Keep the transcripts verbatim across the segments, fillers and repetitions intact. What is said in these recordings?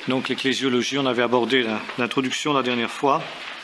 donc l'ecclésiologie. On avait abordé l'introduction la dernière fois.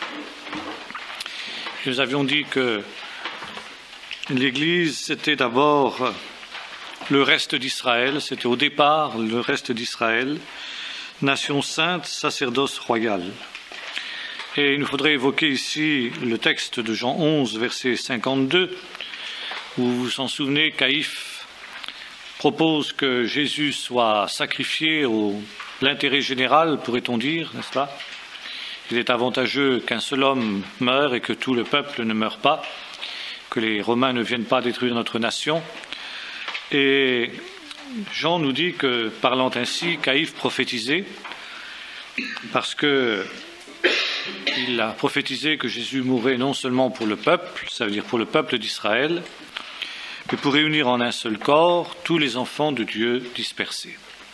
Nous avions dit que l'Église, c'était d'abord le reste d'Israël, c'était au départ le reste d'Israël, nation sainte, sacerdoce royal. Et il nous faudrait évoquer ici le texte de Jean onze, verset cinquante-deux, où vous vous en souvenez, Caïphe propose que Jésus soit sacrifié au l'intérêt général, pourrait-on dire, n'est-ce pas? Il est avantageux qu'un seul homme meure et que tout le peuple ne meure pas, que les Romains ne viennent pas détruire notre nation. Et Jean nous dit que, parlant ainsi, Caïphe prophétisait, parce que il a prophétisé que Jésus mourrait non seulement pour le peuple, ça veut dire pour le peuple d'Israël, mais pour réunir en un seul corps tous les enfants de Dieu dispersés.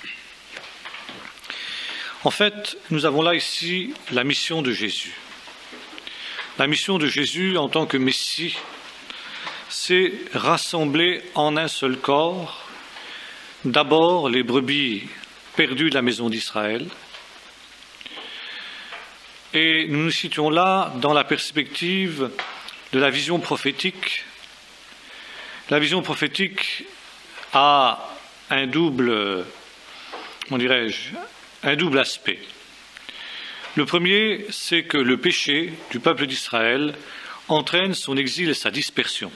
En fait, nous avons là ici la mission de Jésus. La mission de Jésus en tant que Messie, c'est rassembler en un seul corps d'abord les brebis perdues de la maison d'Israël. Et nous nous situons là dans la perspective de la vision prophétique. La vision prophétique a un double, comment dirais-je, un double aspect. Le premier, c'est que le péché du peuple d'Israël entraîne son exil et sa dispersion.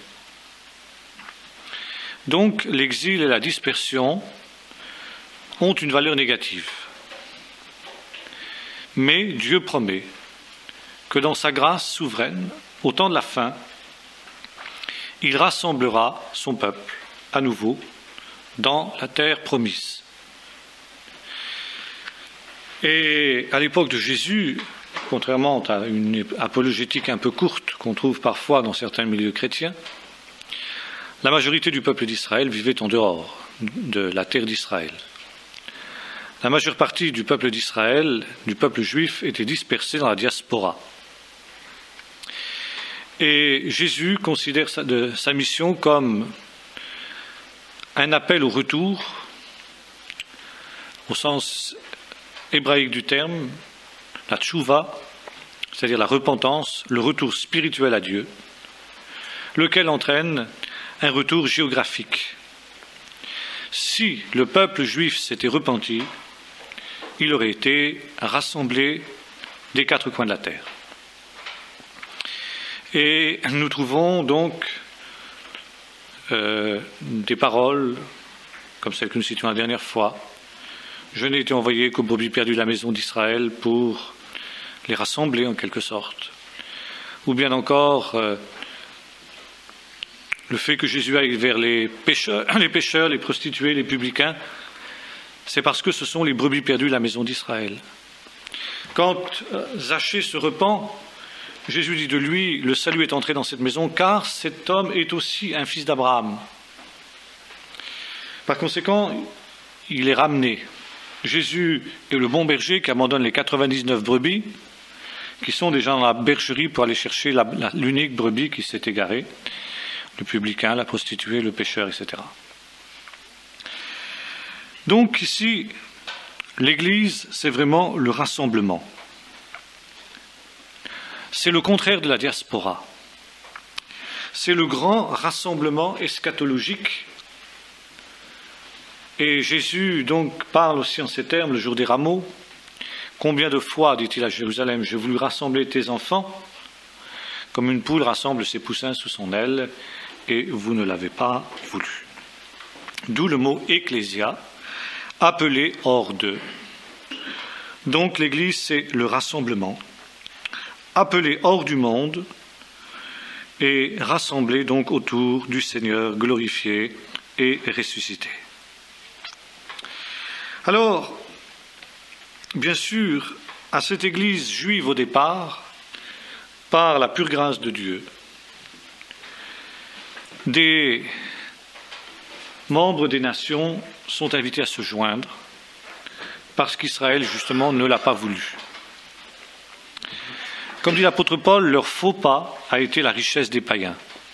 Donc, l'exil et la dispersion ont une valeur négative. Mais Dieu promet que dans sa grâce souveraine, au temps de la fin, il rassemblera son peuple à nouveau dans la terre promise. Et à l'époque de Jésus, contrairement à une apologétique un peu courte qu'on trouve parfois dans certains milieux chrétiens, la majorité du peuple d'Israël vivait en dehors de la terre d'Israël. La majeure partie du peuple d'Israël, du peuple juif, était dispersée dans la diaspora. Et Jésus considère sa, de, sa mission comme un appel au retour, au sens hébraïque du terme, la tchouva, c'est-à-dire la repentance, le retour spirituel à Dieu, lequel entraîne un retour géographique. Si le peuple juif s'était repenti, il aurait été rassemblé des quatre coins de la terre. Et nous trouvons donc euh, des paroles, comme celles que nous citions la dernière fois. Je n'ai été envoyé qu'aux brebis perdues de la maison d'Israël pour les rassembler en quelque sorte. Ou bien encore euh, le fait que Jésus aille vers les pécheurs, les pécheurs, les prostituées, les publicains, c'est parce que ce sont les brebis perdues de la maison d'Israël. Quand Zachée se repent, Jésus dit de lui, le salut est entré dans cette maison, car cet homme est aussi un fils d'Abraham. Par conséquent, il est ramené. Jésus est le bon berger qui abandonne les quatre-vingt-dix-neuf brebis, qui sont déjà dans la bergerie pour aller chercher la, la, l'unique brebis qui s'est égarée, le publicain, la prostituée, le pécheur, et cetera. Donc ici, l'Église, c'est vraiment le rassemblement. C'est le contraire de la diaspora. C'est le grand rassemblement eschatologique. Et Jésus donc parle aussi en ces termes le jour des rameaux. Combien de fois, dit-il à Jérusalem, j'ai voulu rassembler tes enfants, comme une poule rassemble ses poussins sous son aile, et vous ne l'avez pas voulu. D'où le mot ecclésia, appelé hors d'eux. Donc l'Église, c'est le rassemblement, appelé hors du monde et rassemblé donc autour du Seigneur glorifié et ressuscité. Alors, bien sûr, à cette Église juive au départ, par la pure grâce de Dieu, des membres des nations sont invités à se joindre parce qu'Israël, justement, ne l'a pas voulu. Comme dit l'apôtre Paul, leur faux pas a été la richesse des païens.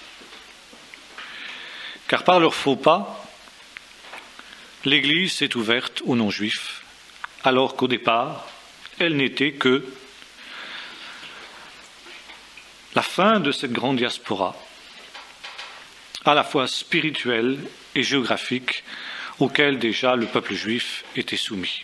Car par leur faux pas, l'Église s'est ouverte aux non-juifs alors qu'au départ, elle n'était que la fin de cette grande diaspora, à la fois spirituelle et géographique, auquel déjà le peuple juif était soumis.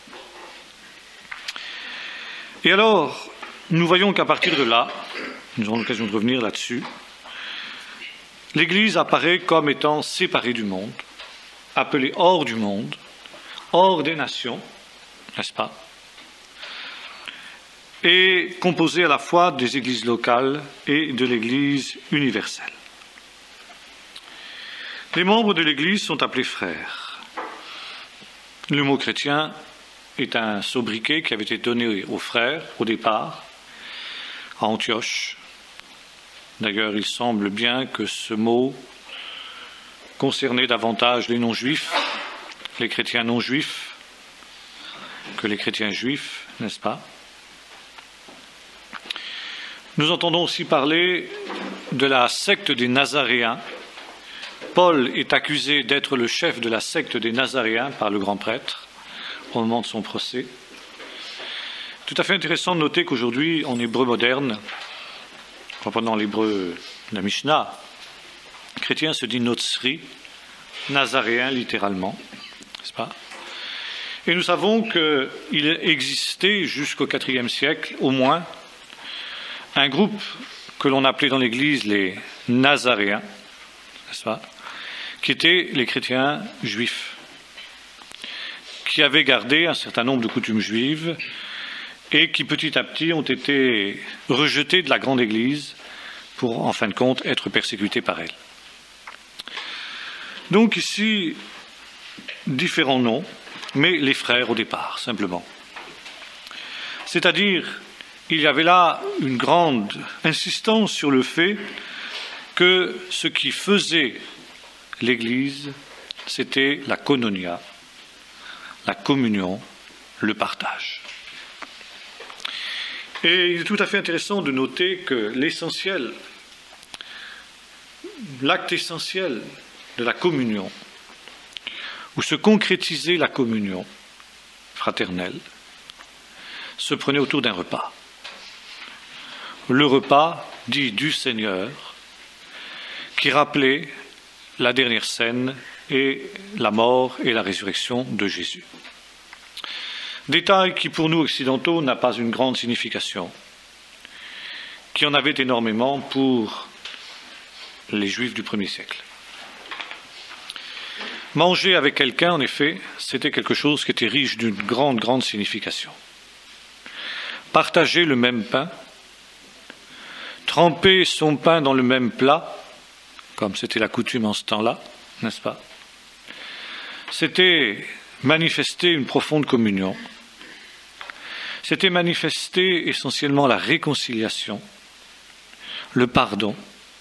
Et alors, nous voyons qu'à partir de là, nous aurons l'occasion de revenir là-dessus, l'Église apparaît comme étant séparée du monde, appelée hors du monde, hors des nations, n'est-ce pas, et composée à la fois des églises locales et de l'Église universelle. Les membres de l'Église sont appelés frères. Le mot chrétien est un sobriquet qui avait été donné aux frères au départ, à Antioche. D'ailleurs, il semble bien que ce mot concernait davantage les non-juifs, les chrétiens non-juifs, que les chrétiens juifs, n'est-ce pas? Nous entendons aussi parler de la secte des Nazaréens. Paul est accusé d'être le chef de la secte des Nazaréens par le grand prêtre au moment de son procès. Tout à fait intéressant de noter qu'aujourd'hui, en hébreu moderne, reprenant l'hébreu de la Mishnah, chrétien se dit Notsri, nazaréen littéralement, n'est-ce pas? Et nous savons qu'il existait jusqu'au quatrième siècle, au moins, un groupe que l'on appelait dans l'Église les Nazaréens, n'est-ce pas, qui étaient les chrétiens juifs, qui avaient gardé un certain nombre de coutumes juives et qui petit à petit ont été rejetés de la grande Église pour, en fin de compte, être persécutés par elle. Donc ici, différents noms, mais les frères au départ, simplement. C'est-à-dire, il y avait là une grande insistance sur le fait que ce qui faisait l'Église, c'était la koinonia, la communion, le partage. Et il est tout à fait intéressant de noter que l'essentiel, l'acte essentiel de la communion, où se concrétisait la communion fraternelle, se prenait autour d'un repas. Le repas dit du Seigneur, qui rappelait la dernière scène et la mort et la résurrection de Jésus. Détail qui pour nous occidentaux n'a pas une grande signification, qui en avait énormément pour les Juifs du premier siècle. Manger avec quelqu'un, en effet, c'était quelque chose qui était riche d'une grande, grande signification. Partager le même pain, tremper son pain dans le même plat, comme c'était la coutume en ce temps-là, n'est-ce pas? C'était manifester une profonde communion. C'était manifester essentiellement la réconciliation, le pardon.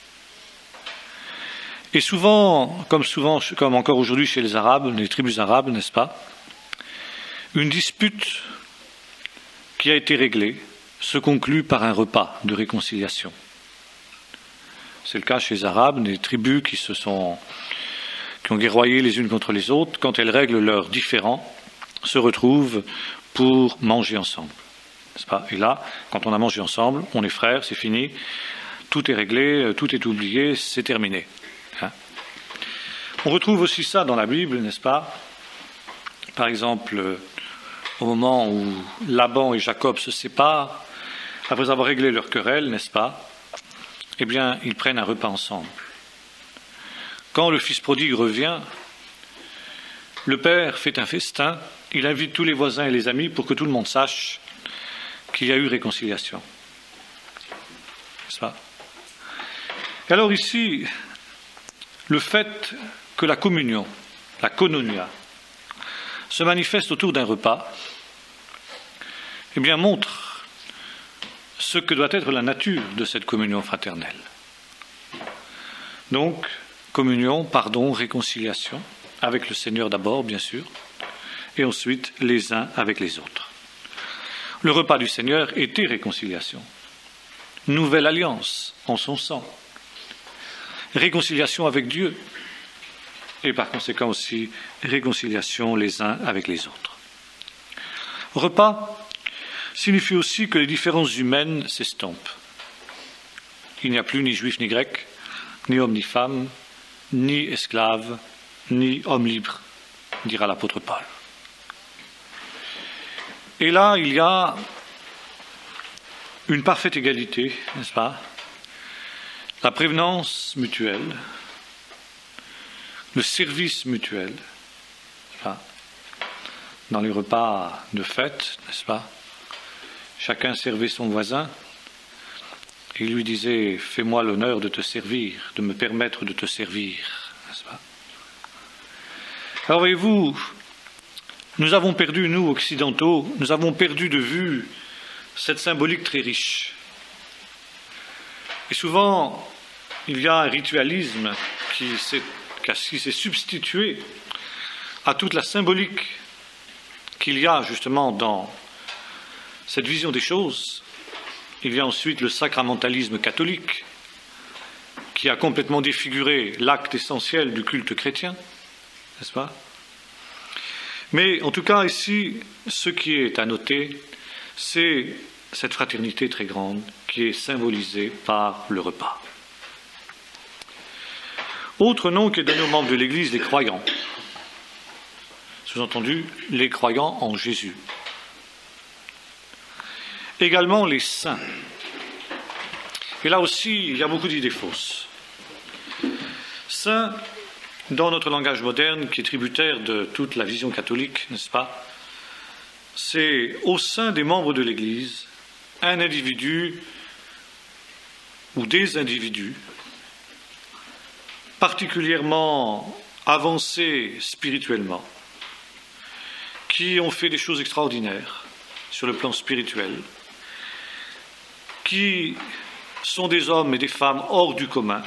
Et souvent, comme souvent, comme encore aujourd'hui chez les Arabes, les tribus arabes, n'est-ce pas, une dispute qui a été réglée se conclut par un repas de réconciliation. C'est le cas chez les Arabes, des tribus qui se sont, qui ont guerroyé les unes contre les autres, quand elles règlent leurs différends, se retrouvent pour manger ensemble. N'est-ce pas? Et là, quand on a mangé ensemble, on est frères, c'est fini, tout est réglé, tout est oublié, c'est terminé. Hein? On retrouve aussi ça dans la Bible, n'est-ce pas? Par exemple, au moment où Laban et Jacob se séparent, après avoir réglé leur querelle, n'est-ce pas? Eh bien, ils prennent un repas ensemble. Quand le fils prodigue revient, le père fait un festin, il invite tous les voisins et les amis pour que tout le monde sache qu'il y a eu réconciliation. N'est-ce pas? Et alors ici, le fait que la communion, la koinonia, se manifeste autour d'un repas, eh bien, montre ce que doit être la nature de cette communion fraternelle. Donc, communion, pardon, réconciliation, avec le Seigneur d'abord, bien sûr, et ensuite les uns avec les autres. Le repas du Seigneur était réconciliation, nouvelle alliance en son sang, réconciliation avec Dieu, et par conséquent aussi réconciliation les uns avec les autres. Repas signifie aussi que les différences humaines s'estompent. Il n'y a plus ni juif ni grec, ni homme ni femme, ni esclave, ni homme libre, dira l'apôtre Paul. Et là, il y a une parfaite égalité, n'est-ce pas? La prévenance mutuelle, le service mutuel, n'est-ce pas? Dans les repas de fête, n'est-ce pas? Chacun servait son voisin et lui disait « Fais-moi l'honneur de te servir, de me permettre de te servir », n'est-ce pas? Alors voyez-vous, nous avons perdu, nous, occidentaux, nous avons perdu de vue cette symbolique très riche. Et souvent, il y a un ritualisme qui s'est, qui s'est substitué à toute la symbolique qu'il y a justement dans cette vision des choses. Il y a ensuite le sacramentalisme catholique qui a complètement défiguré l'acte essentiel du culte chrétien, n'est-ce pas? Mais en tout cas ici, ce qui est à noter, c'est cette fraternité très grande qui est symbolisée par le repas. Autre nom qui est donné aux membres de l'Église, les croyants. Sous-entendu, les croyants en Jésus. Également les saints. Et là aussi, il y a beaucoup d'idées fausses. Saints, dans notre langage moderne, qui est tributaire de toute la vision catholique, n'est-ce pas? C'est au sein des membres de l'Église, un individu ou des individus particulièrement avancés spirituellement, qui ont fait des choses extraordinaires sur le plan spirituel, qui sont des hommes et des femmes hors du commun,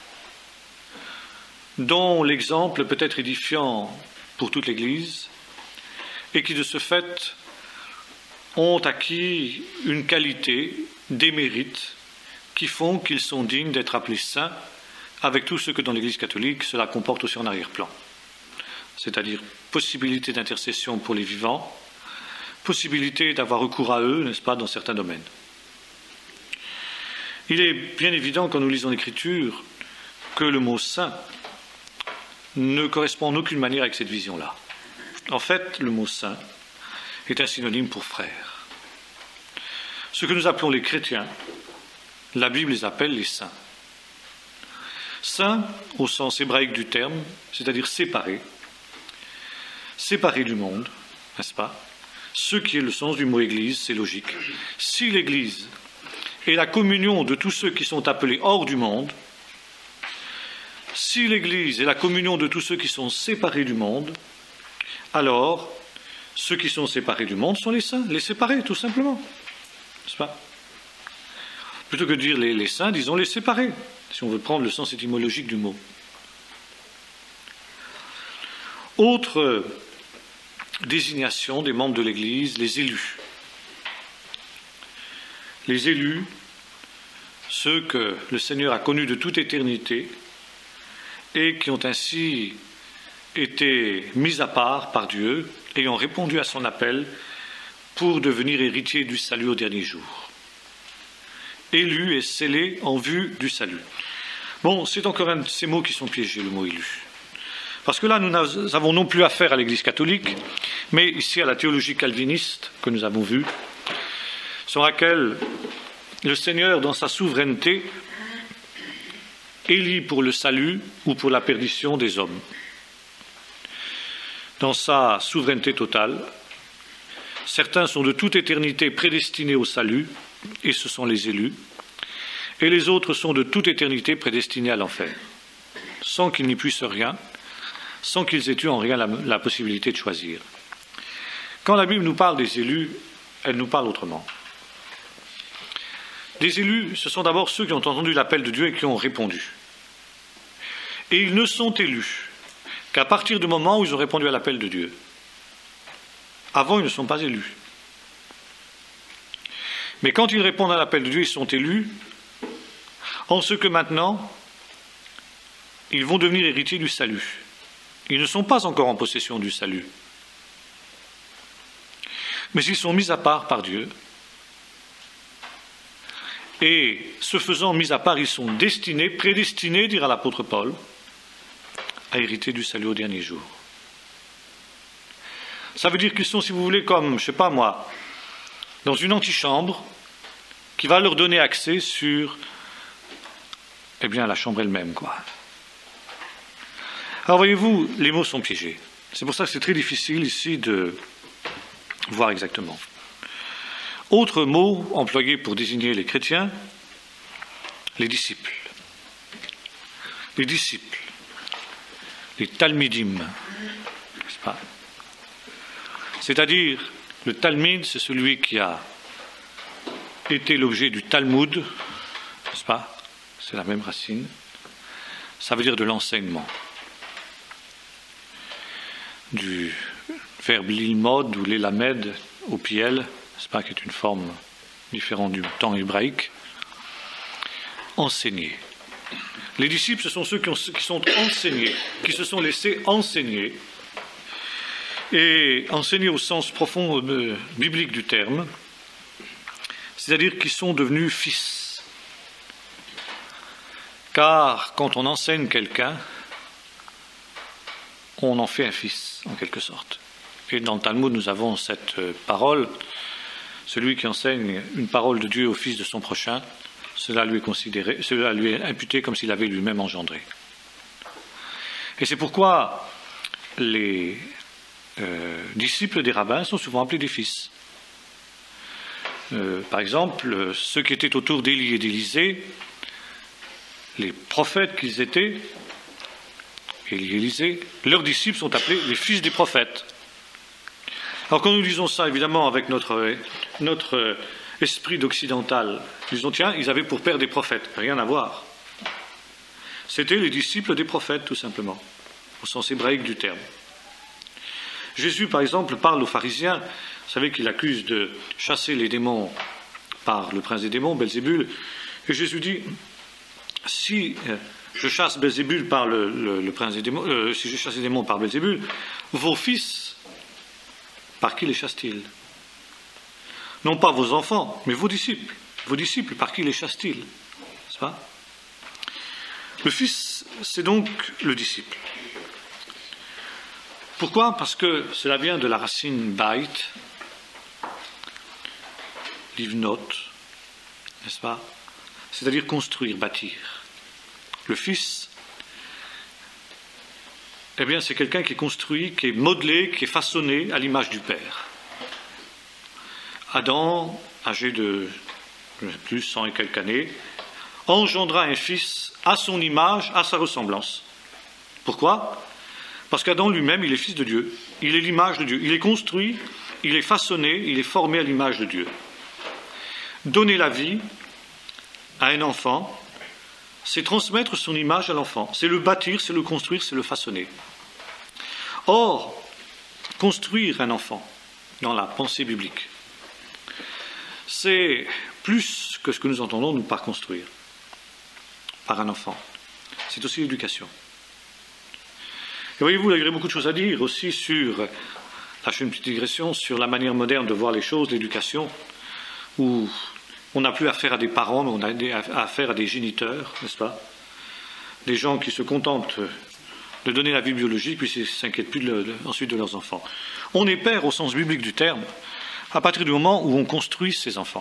dont l'exemple peut être édifiant pour toute l'Église, et qui de ce fait ont acquis une qualité, des mérites, qui font qu'ils sont dignes d'être appelés saints, avec tout ce que dans l'Église catholique cela comporte aussi en arrière-plan. C'est-à-dire possibilité d'intercession pour les vivants, possibilité d'avoir recours à eux, n'est-ce pas, dans certains domaines. Il est bien évident, quand nous lisons l'Écriture, que le mot saint ne correspond en aucune manière avec cette vision-là. En fait, le mot saint est un synonyme pour frère. Ce que nous appelons les chrétiens, la Bible les appelle les saints. Saints, au sens hébraïque du terme, c'est-à-dire séparés, séparés du monde, n'est-ce pas? Ce qui est le sens du mot Église, c'est logique. Si l'Église est la communion de tous ceux qui sont appelés hors du monde, si l'Église est la communion de tous ceux qui sont séparés du monde, alors ceux qui sont séparés du monde sont les saints, les séparés, tout simplement. N'est-ce pas? Plutôt que de dire les, les saints, disons les séparés, si on veut prendre le sens étymologique du mot. Autre désignation des membres de l'Église, les élus. Les élus, ceux que le Seigneur a connus de toute éternité et qui ont ainsi été mis à part par Dieu et ont répondu à son appel pour devenir héritiers du salut au dernier jour. Élus et scellés en vue du salut. Bon, c'est encore un de ces mots qui sont piégés, le mot élu. Parce que là, nous n'avons non plus affaire à l'Église catholique, mais ici à la théologie calviniste que nous avons vue, sur laquelle le Seigneur, dans sa souveraineté, élit pour le salut ou pour la perdition des hommes. Dans sa souveraineté totale, certains sont de toute éternité prédestinés au salut, et ce sont les élus, et les autres sont de toute éternité prédestinés à l'enfer, sans qu'ils n'y puissent rien, sans qu'ils aient eu en rien la, la possibilité de choisir. Quand la Bible nous parle des élus, elle nous parle autrement. Les élus, ce sont d'abord ceux qui ont entendu l'appel de Dieu et qui ont répondu. Et ils ne sont élus qu'à partir du moment où ils ont répondu à l'appel de Dieu. Avant, ils ne sont pas élus. Mais quand ils répondent à l'appel de Dieu, ils sont élus, en ce que maintenant, ils vont devenir héritiers du salut. Ils ne sont pas encore en possession du salut. mais ils sont mis à part par Dieu. Et ce faisant mis à part, ils sont destinés, prédestinés, dira l'apôtre Paul, à hériter du salut au dernier jour. Ça veut dire qu'ils sont, si vous voulez, comme, je ne sais pas moi, dans une antichambre qui va leur donner accès sur, eh bien, la chambre elle-même, quoi. Alors, voyez-vous, les mots sont piégés. C'est pour ça que c'est très difficile ici de voir exactement. Autre mot employé pour désigner les chrétiens, les disciples. Les disciples, les talmidim, n'est-ce pas ? C'est-à-dire, le talmid, c'est celui qui a été l'objet du Talmud, n'est-ce pas ? C'est la même racine. Ça veut dire de l'enseignement. Du verbe lilmod ou l'élamed au piel, n'est-ce pas, qui est une forme différente du temps hébraïque, enseigner. Les disciples, ce sont ceux qui, ont, qui sont enseignés, qui se sont laissés enseigner, et enseigner au sens profond euh, biblique du terme, c'est-à-dire qu'ils sont devenus fils. Car quand on enseigne quelqu'un, on en fait un fils, en quelque sorte. Et dans le Talmud, nous avons cette parole, celui qui enseigne une parole de Dieu au fils de son prochain, cela lui est considéré, cela lui est imputé comme s'il avait lui-même engendré. Et c'est pourquoi les euh, disciples des rabbins sont souvent appelés des fils. Euh, par exemple, ceux qui étaient autour d'Élie et d'Élisée, les prophètes qu'ils étaient, Élie et Élisée, leurs disciples sont appelés les fils des prophètes. Alors quand nous lisons ça, évidemment, avec notre, notre esprit d'occidental, nous disons, tiens, ils avaient pour père des prophètes. Rien à voir. C'était les disciples des prophètes, tout simplement, au sens hébraïque du terme. Jésus, par exemple, parle aux pharisiens. Vous savez qu'il accuse de chasser les démons par le prince des démons, Belzébul. Et Jésus dit, si je chasse Belzébul par le, le, le prince des démons, euh, si je chasse les démons par Belzébul, vos fils, par qui les chassent-ils ? Non pas vos enfants, mais vos disciples. Vos disciples, par qui les chassent-ils ? N'est-ce pas ? Le fils, c'est donc le disciple. Pourquoi ? Parce que cela vient de la racine bait, livnot, n'est-ce pas ? C'est-à-dire construire, bâtir. Le fils, eh bien, c'est quelqu'un qui est construit, qui est modelé, qui est façonné à l'image du Père. Adam, âgé de plus cent et quelques années, engendra un fils à son image, à sa ressemblance. Pourquoi ? Parce qu'Adam lui-même, il est fils de Dieu. Il est l'image de Dieu. Il est construit, il est façonné, il est formé à l'image de Dieu. Donner la vie à un enfant, c'est transmettre son image à l'enfant. C'est le bâtir, c'est le construire, c'est le façonner. Or, construire un enfant, dans la pensée biblique, c'est plus que ce que nous entendons nous par construire, par un enfant. C'est aussi l'éducation. Et voyez-vous, il y aurait beaucoup de choses à dire aussi sur, là je fais une petite digression, sur la manière moderne de voir les choses, l'éducation, où on n'a plus affaire à des parents, mais on a affaire à des géniteurs, n'est-ce pas ? Des gens qui se contentent de donner la vie biologique, puis ne s'inquiètent plus de le, de, ensuite de leurs enfants. On est père au sens biblique du terme, à partir du moment où on construit ses enfants.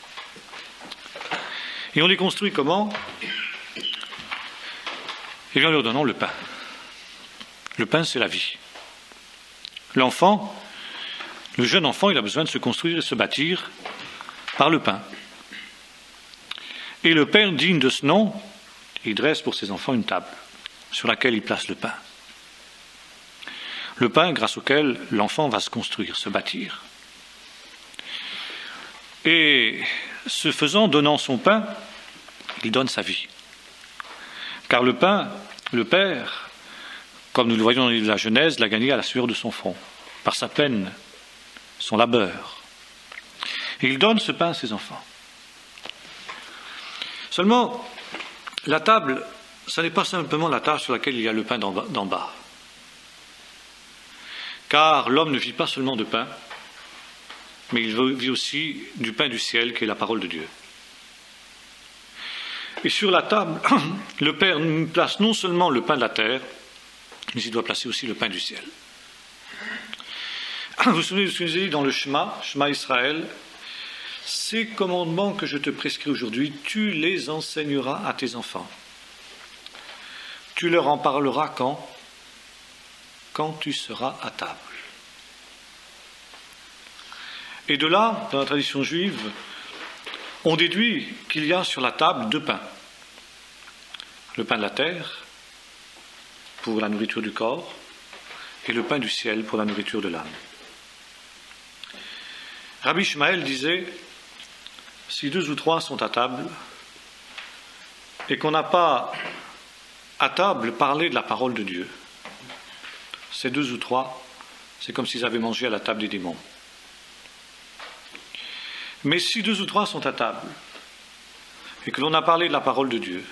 Et on les construit comment ? Eh bien, en leur donnant le pain. Le pain, c'est la vie. L'enfant, le jeune enfant, il a besoin de se construire et se bâtir par le pain. Et le père, digne de ce nom, il dresse pour ses enfants une table sur laquelle il place le pain. Le pain grâce auquel l'enfant va se construire, se bâtir. Et ce faisant, donnant son pain, il donne sa vie. Car le pain, le Père, comme nous le voyons dans le livre de la Genèse, l'a gagné à la sueur de son front, par sa peine, son labeur. Et il donne ce pain à ses enfants. Seulement, la table, ce n'est pas simplement la table sur laquelle il y a le pain d'en bas. Car l'homme ne vit pas seulement de pain, mais il vit aussi du pain du ciel qui est la parole de Dieu. Et sur la table, le Père place non seulement le pain de la terre, mais il doit placer aussi le pain du ciel. Vous vous souvenez de ce que nous dit dans le Shema, Shema Israël, ces commandements que je te prescris aujourd'hui, tu les enseigneras à tes enfants. Tu leur en parleras quand? Quand tu seras à table. Et de là, dans la tradition juive, on déduit qu'il y a sur la table deux pains. Le pain de la terre, pour la nourriture du corps, et le pain du ciel pour la nourriture de l'âme. Rabbi Ishmael disait, si deux ou trois sont à table, et qu'on n'a pas à table parlé de la parole de Dieu, ces deux ou trois, c'est comme s'ils avaient mangé à la table des démons. Mais si deux ou trois sont à table, et que l'on a parlé de la parole de Dieu,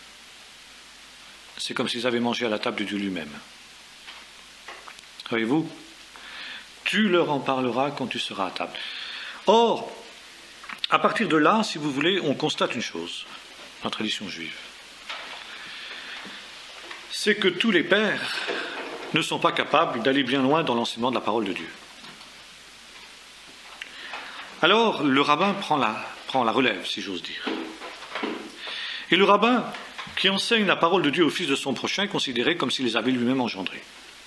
c'est comme s'ils avaient mangé à la table de Dieu lui-même. Voyez-vous, tu leur en parleras quand tu seras à table. Or, à partir de là, si vous voulez, on constate une chose, dans la tradition juive. C'est que tous les pères ne sont pas capables d'aller bien loin dans l'enseignement de la parole de Dieu. Alors, le rabbin prend la, prend la relève, si j'ose dire. Et le rabbin, qui enseigne la parole de Dieu au fils de son prochain, est considéré comme s'il les avait lui-même engendrés.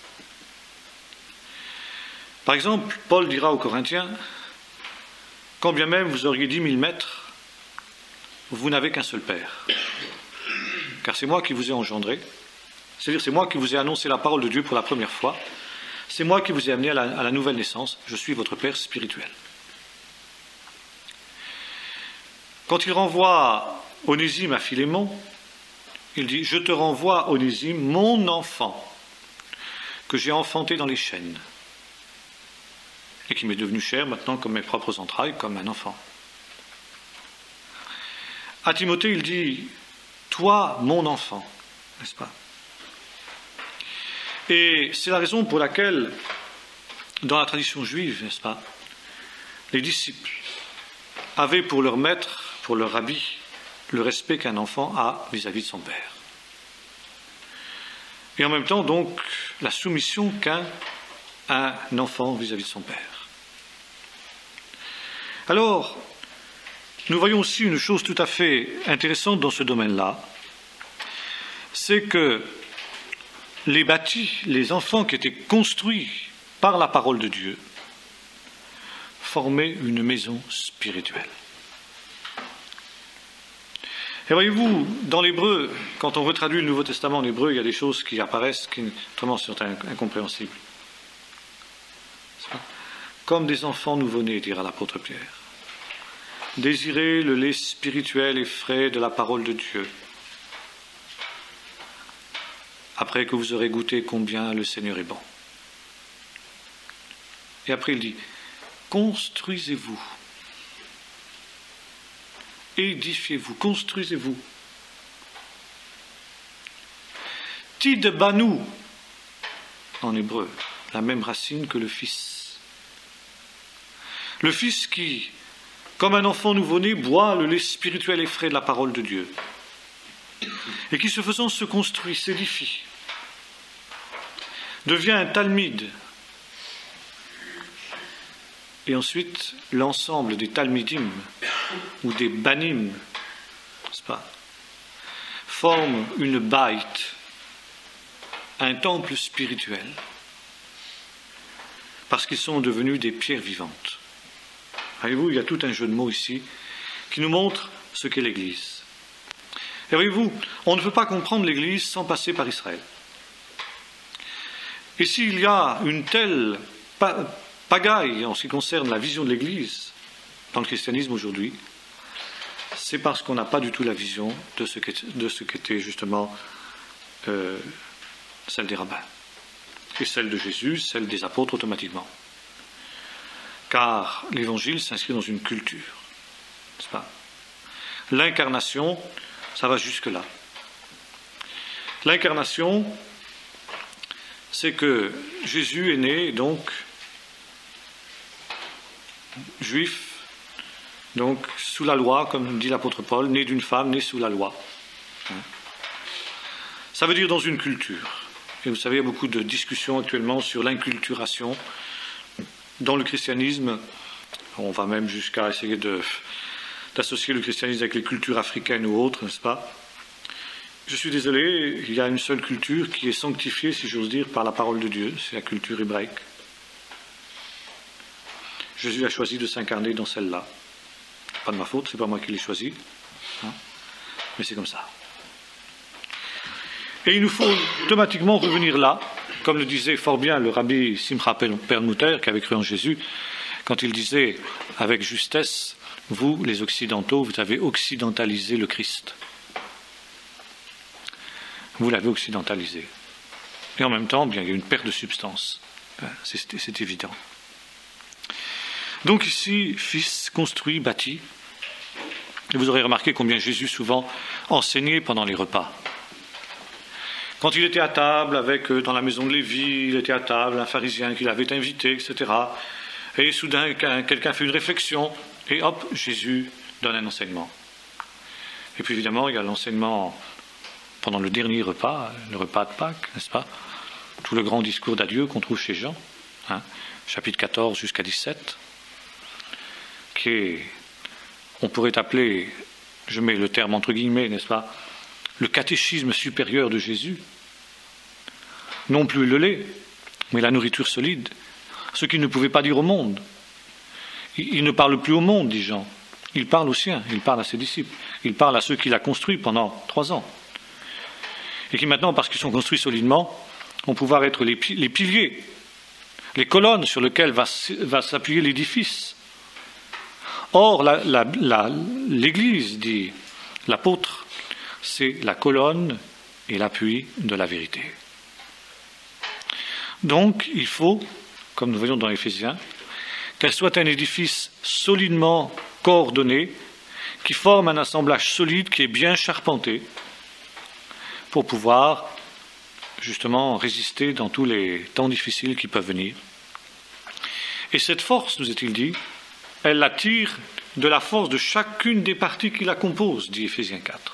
Par exemple, Paul dira aux Corinthiens, « Quand bien même vous auriez dix mille maîtres, vous n'avez qu'un seul Père. Car c'est moi qui vous ai engendré, c'est-à-dire c'est moi qui vous ai annoncé la parole de Dieu pour la première fois, c'est moi qui vous ai amené à la, à la nouvelle naissance, je suis votre Père spirituel. » Quand il renvoie Onésime à Philémon, il dit « Je te renvoie, Onésime, mon enfant, que j'ai enfanté dans les chaînes, et qui m'est devenu cher maintenant comme mes propres entrailles, comme un enfant. » À Timothée, il dit « Toi, mon enfant », n'est-ce pas? Et c'est la raison pour laquelle, dans la tradition juive, n'est-ce pas, les disciples avaient pour leur maître, pour leur rabbi, le respect qu'un enfant a vis-à-vis de son père. Et en même temps, donc, la soumission qu'a un enfant vis-à-vis de son père. Alors, nous voyons aussi une chose tout à fait intéressante dans ce domaine-là, c'est que les bâtis, les enfants qui étaient construits par la parole de Dieu, formaient une maison spirituelle. Et voyez-vous, dans l'hébreu, quand on retraduit le Nouveau Testament en hébreu, il y a des choses qui apparaissent qui autrement sont incompréhensibles. Comme des enfants nouveau-nés, dira l'apôtre Pierre. Désirez le lait spirituel et frais de la parole de Dieu, après que vous aurez goûté combien le Seigneur est bon. Et après il dit, construisez-vous. Édifiez-vous, construisez-vous. Tid banu, en hébreu, la même racine que le fils. Le fils qui, comme un enfant nouveau-né, boit le lait spirituel et frais de la parole de Dieu. Et qui, se faisant, se construit, s'édifie, devient un talmide. Et ensuite, l'ensemble des talmidim, ou des banim, n'est-ce pas, forment une baït, un temple spirituel, parce qu'ils sont devenus des pierres vivantes. Voyez-vous, il y a tout un jeu de mots ici qui nous montre ce qu'est l'Église. Et voyez-vous, on ne peut pas comprendre l'Église sans passer par Israël. Et s'il y a une telle pagaille en ce qui concerne la vision de l'Église dans le christianisme aujourd'hui, c'est parce qu'on n'a pas du tout la vision de ce qu'était, de ce qu'était justement euh, celle des rabbins, et celle de Jésus, celle des apôtres automatiquement. Car l'Évangile s'inscrit dans une culture, n'est-ce pas? L'incarnation, ça va jusque-là. L'incarnation, c'est que Jésus est né, donc, juif, donc sous la loi, comme dit l'apôtre Paul, né d'une femme, né sous la loi. Ça veut dire dans une culture. Et vous savez, il y a beaucoup de discussions actuellement sur l'inculturation. Dans le christianisme, on va même jusqu'à essayer de, d'associer le christianisme avec les cultures africaines ou autres, n'est-ce pas? Je suis désolé, il y a une seule culture qui est sanctifiée, si j'ose dire, par la parole de Dieu, c'est la culture hébraïque. Jésus a choisi de s'incarner dans celle-là. Pas de ma faute, c'est pas moi qui l'ai choisi, hein, mais c'est comme ça. Et il nous faut automatiquement revenir là, comme le disait fort bien le rabbi Simcha Perlmutter, qui avait cru en Jésus, quand il disait avec justesse, vous, les Occidentaux, vous avez occidentalisé le Christ. Vous l'avez occidentalisé. Et en même temps, bien, il y a une perte de substance. C'est, c'est évident. Donc ici, fils construit, bâti. Et vous aurez remarqué combien Jésus souvent enseignait pendant les repas. Quand il était à table avec, dans la maison de Lévi, il était à table, un pharisien qui l'avait invité, et cetera. Et soudain, quelqu'un fait une réflexion, et hop, Jésus donne un enseignement. Et puis évidemment, il y a l'enseignement pendant le dernier repas, le repas de Pâques, n'est-ce pas? Tout le grand discours d'adieu qu'on trouve chez Jean, hein, chapitre quatorze jusqu'à dix-sept, qui est, on pourrait appeler, je mets le terme entre guillemets, n'est-ce pas, le catéchisme supérieur de Jésus. Non plus le lait, mais la nourriture solide, ce qu'il ne pouvait pas dire au monde. Il, il ne parle plus au monde, dit Jean. Il parle aux siens, il parle à ses disciples, il parle à ceux qu'il a construits pendant trois ans. Et qui maintenant, parce qu'ils sont construits solidement, vont pouvoir être les, les piliers, les colonnes sur lesquelles va, va s'appuyer l'édifice. Or, la, la, la, l'Église, dit l'apôtre, c'est la colonne et l'appui de la vérité. Donc, il faut, comme nous voyons dans Éphésiens, qu'elle soit un édifice solidement coordonné, qui forme un assemblage solide, qui est bien charpenté, pour pouvoir justement résister dans tous les temps difficiles qui peuvent venir. Et cette force, nous est-il dit, elle la tire de la force de chacune des parties qui la composent, dit Éphésiens quatre.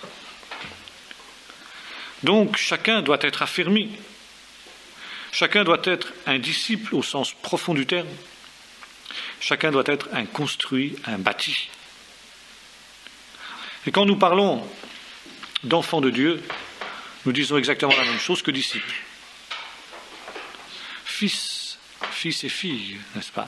Donc chacun doit être affermi, chacun doit être un disciple au sens profond du terme, chacun doit être un construit, un bâti. Et quand nous parlons d'enfants de Dieu, nous disons exactement la même chose que disciples. Fils, fils et filles, n'est-ce pas?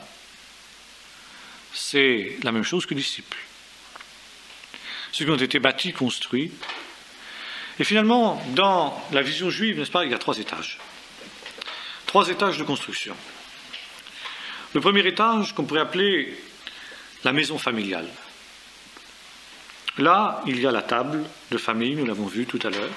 C'est la même chose que disciples. Ceux qui ont été bâtis, construits. Et finalement, dans la vision juive, n'est-ce pas, il y a trois étages. Trois étages de construction. Le premier étage, qu'on pourrait appeler la maison familiale. Là, il y a la table de famille, nous l'avons vu tout à l'heure.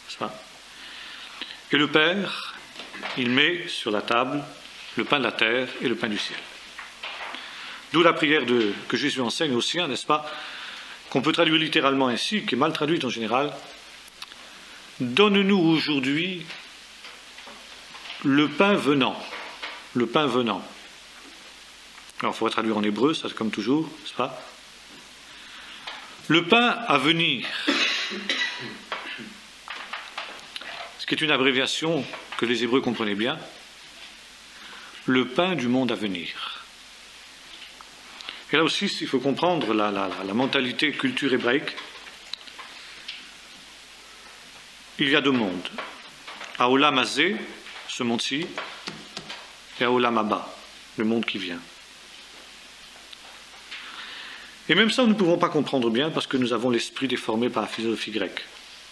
Et le Père, il met sur la table le pain de la terre et le pain du ciel. D'où la prière de, que Jésus enseigne aux siens, n'est-ce pas, qu'on peut traduire littéralement ainsi, qui est mal traduite en général. Donne-nous aujourd'hui le pain venant. Le pain venant. Alors, il faudrait traduire en hébreu, ça comme toujours, n'est-ce pas? Le pain à venir. Ce qui est une abréviation que les Hébreux comprenaient bien, le pain du monde à venir. Et là aussi, il faut comprendre la, la, la mentalité culture hébraïque. Il y a deux mondes. Haolam Hazé, ce monde-ci, et Haolam Haba, le monde qui vient. Et même ça, nous ne pouvons pas comprendre bien parce que nous avons l'esprit déformé par la philosophie grecque.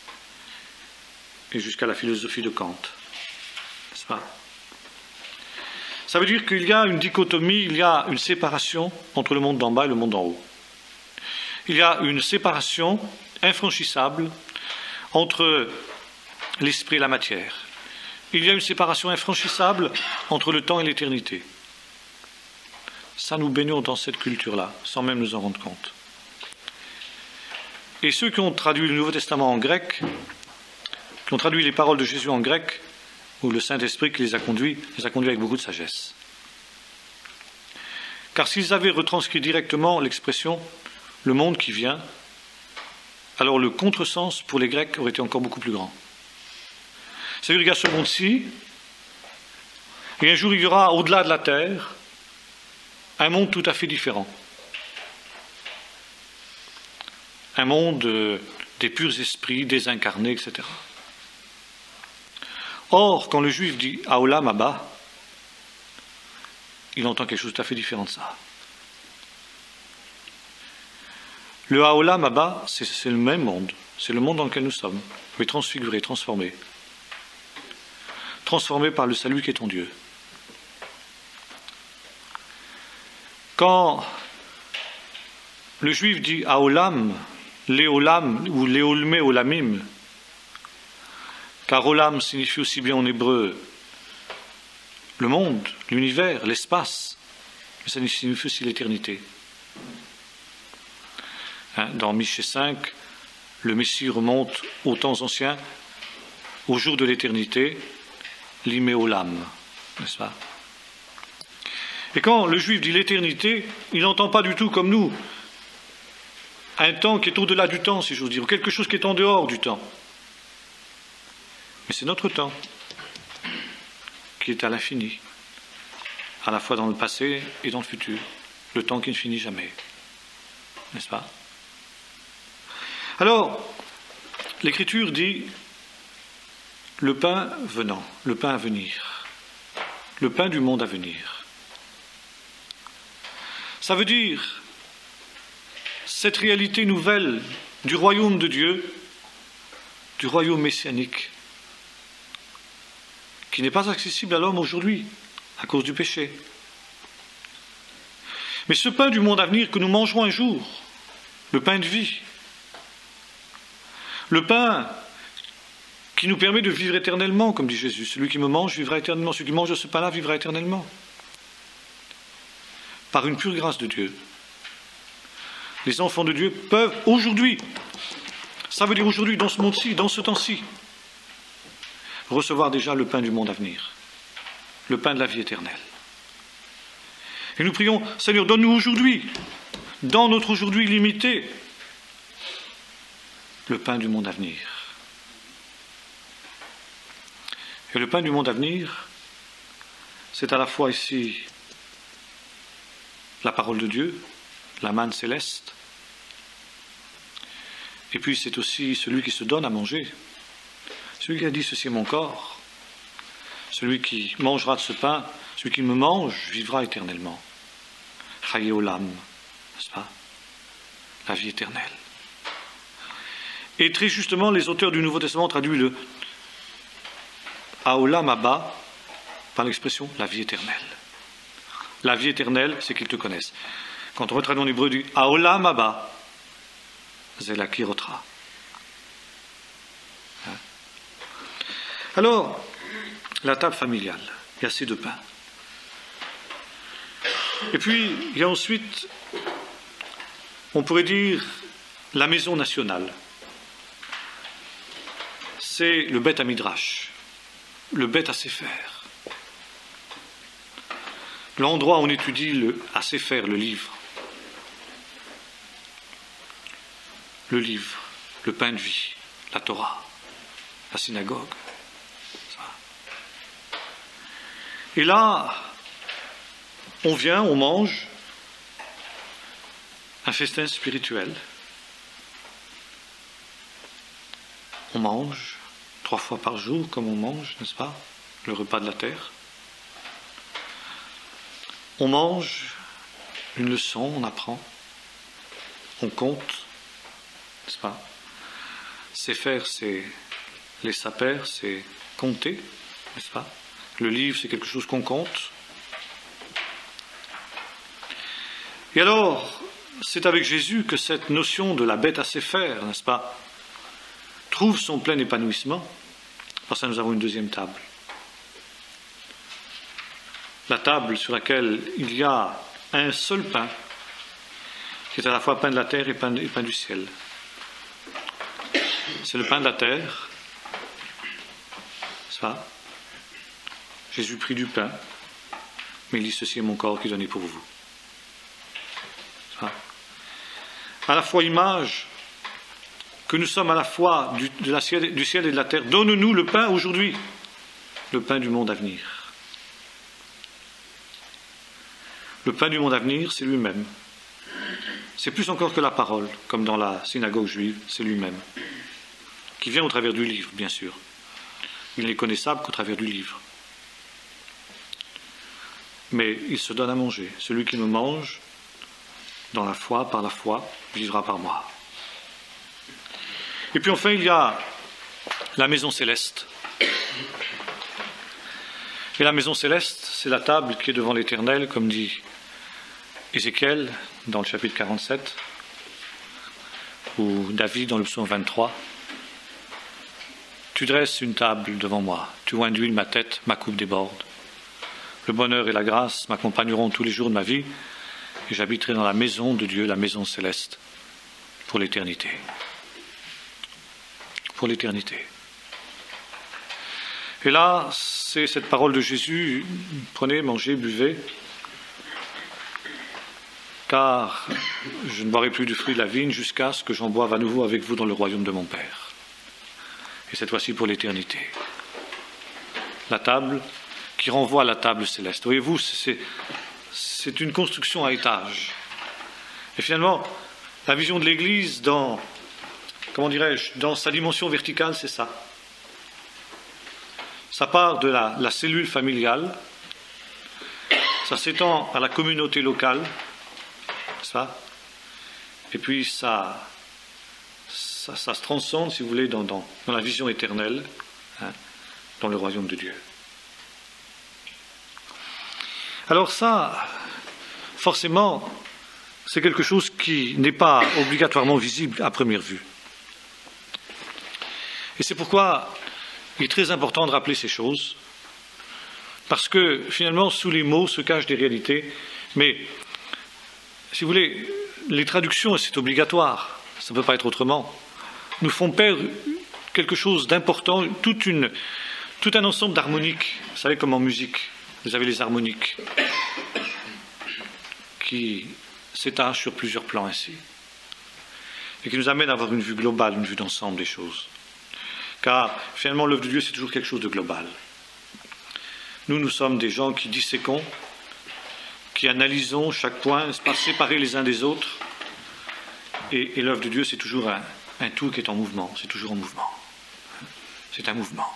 Et jusqu'à la philosophie de Kant. N'est-ce pas? Ça veut dire qu'il y a une dichotomie, il y a une séparation entre le monde d'en bas et le monde d'en haut. Il y a une séparation infranchissable entre l'esprit et la matière. Il y a une séparation infranchissable entre le temps et l'éternité. Ça, nous baignons dans cette culture-là, sans même nous en rendre compte. Et ceux qui ont traduit le Nouveau Testament en grec, qui ont traduit les paroles de Jésus en grec, ou le Saint-Esprit qui les a conduits, les a conduits avec beaucoup de sagesse. Car s'ils avaient retranscrit directement l'expression « le monde qui vient », alors le contresens pour les Grecs aurait été encore beaucoup plus grand. C'est-à-dire qu'il y a ce monde-ci, et un jour il y aura au-delà de la terre un monde tout à fait différent. Un monde euh, des purs esprits, désincarnés, et cetera. Or, quand le juif dit Haolam Haba, il entend quelque chose de tout à fait différent de ça. Le Haolam Haba, c'est, c'est le même monde, c'est le monde dans lequel nous sommes, mais transfiguré, transformé. Transformé par le salut qui est ton Dieu. Quand le juif dit Haolam, Léolam ou Léolme Olamim, car Olam signifie aussi bien en hébreu le monde, l'univers, l'espace, mais ça signifie aussi l'éternité. Hein, dans Michée cinq, le Messie remonte aux temps anciens, au jour de l'éternité, l'Iméolam, n'est-ce pas? Et quand le juif dit l'éternité, il n'entend pas du tout comme nous un temps qui est au-delà du temps, si j'ose dire, ou quelque chose qui est en dehors du temps. Mais c'est notre temps, qui est à l'infini, à la fois dans le passé et dans le futur, le temps qui ne finit jamais. N'est-ce pas? Alors, l'Écriture dit le pain venant, le pain à venir, le pain du monde à venir. Ça veut dire cette réalité nouvelle du royaume de Dieu, du royaume messianique, qui n'est pas accessible à l'homme aujourd'hui, à cause du péché. Mais ce pain du monde à venir que nous mangerons un jour, le pain de vie, le pain qui nous permet de vivre éternellement, comme dit Jésus, celui qui me mange vivra éternellement, celui qui mange de ce pain-là vivra éternellement, par une pure grâce de Dieu. Les enfants de Dieu peuvent aujourd'hui, ça veut dire aujourd'hui, dans ce monde-ci, dans ce temps-ci, recevoir déjà le pain du monde à venir, le pain de la vie éternelle. Et nous prions, Seigneur, donne-nous aujourd'hui, dans notre aujourd'hui limité, le pain du monde à venir. Et le pain du monde à venir, c'est à la fois ici la parole de Dieu, la manne céleste, et puis c'est aussi celui qui se donne à manger, celui qui a dit ceci est mon corps, celui qui mangera de ce pain, celui qui me mange vivra éternellement. Chaye olam, n'est-ce pas? La vie éternelle. Et très justement, les auteurs du Nouveau Testament traduisent le Haolam Haba par l'expression la vie éternelle. La vie éternelle, c'est qu'ils te connaissent. Quand on retraduit en hébreu du Haolam Haba, c'est la kirotra. Hein? Alors, la table familiale, il y a ces deux pains. Et puis, il y a ensuite, on pourrait dire, la maison nationale. C'est le Beth Amidrash, le Beth Sefer. L'endroit où on étudie le Sefer, le livre. Le livre, le pain de vie, la Torah, la synagogue. Et là, on vient, on mange un festin spirituel. On mange trois fois par jour, comme on mange, n'est-ce pas, le repas de la terre. On mange une leçon, on apprend, on compte, n'est-ce pas? C'est faire, c'est les sapères, c'est compter, n'est-ce pas? Le livre, c'est quelque chose qu'on compte. Et alors, c'est avec Jésus que cette notion de la bête à Sefer, n'est-ce pas, trouve son plein épanouissement, parce que nous avons une deuxième table. La table sur laquelle il y a un seul pain, qui est à la fois pain de la terre et pain, et pain du ciel. C'est le pain de la terre, n'est-ce pas? Jésus prit du pain, mais il dit ceci est mon corps qui est donné pour vous. à la fois image, que nous sommes à la fois du, de la ciel, du ciel et de la terre. Donne-nous le pain aujourd'hui, le pain du monde à venir. Le pain du monde à venir, c'est lui-même. C'est plus encore que la parole, comme dans la synagogue juive, c'est lui-même, qui vient au travers du livre, bien sûr. Il n'est connaissable qu'au travers du livre. Mais il se donne à manger. Celui qui me mange, dans la foi, par la foi, vivra par moi. Et puis enfin, il y a la maison céleste. Et la maison céleste, c'est la table qui est devant l'Éternel, comme dit Ézéchiel dans le chapitre quarante-sept, ou David dans le psaume vingt-trois. Tu dresses une table devant moi, tu oins d'huile ma tête, ma coupe déborde. Le bonheur et la grâce m'accompagneront tous les jours de ma vie, et j'habiterai dans la maison de Dieu, la maison céleste, pour l'éternité. Pour l'éternité. Et là, c'est cette parole de Jésus, prenez, mangez, buvez, car je ne boirai plus du fruit de la vigne jusqu'à ce que j'en boive à nouveau avec vous dans le royaume de mon Père. Et cette fois-ci pour l'éternité. La table qui renvoie à la table céleste. Voyez-vous, c'est, c'est une construction à étages. Et finalement, la vision de l'Église dans, comment dirais-je, dans sa dimension verticale, c'est ça. Ça part de la, la cellule familiale, ça s'étend à la communauté locale, ça, et puis ça, ça, ça se transcende, si vous voulez, dans, dans, dans la vision éternelle, hein, dans le royaume de Dieu. Alors ça, forcément, c'est quelque chose qui n'est pas obligatoirement visible à première vue. Et c'est pourquoi il est très important de rappeler ces choses, parce que finalement, sous les mots se cachent des réalités, mais si vous voulez, les traductions, c'est obligatoire, ça ne peut pas être autrement, nous font perdre quelque chose d'important, toute une, tout un ensemble d'harmoniques. Vous savez comme en musique, vous avez les harmoniques qui s'étagent sur plusieurs plans ainsi, et qui nous amènent à avoir une vue globale, une vue d'ensemble des choses. Car finalement l'œuvre de Dieu c'est toujours quelque chose de global. Nous, nous sommes des gens qui disséquons, qui analysons chaque point, pas séparés les uns des autres, et, et l'œuvre de Dieu c'est toujours un, un tout qui est en mouvement, c'est toujours en mouvement. C'est un mouvement.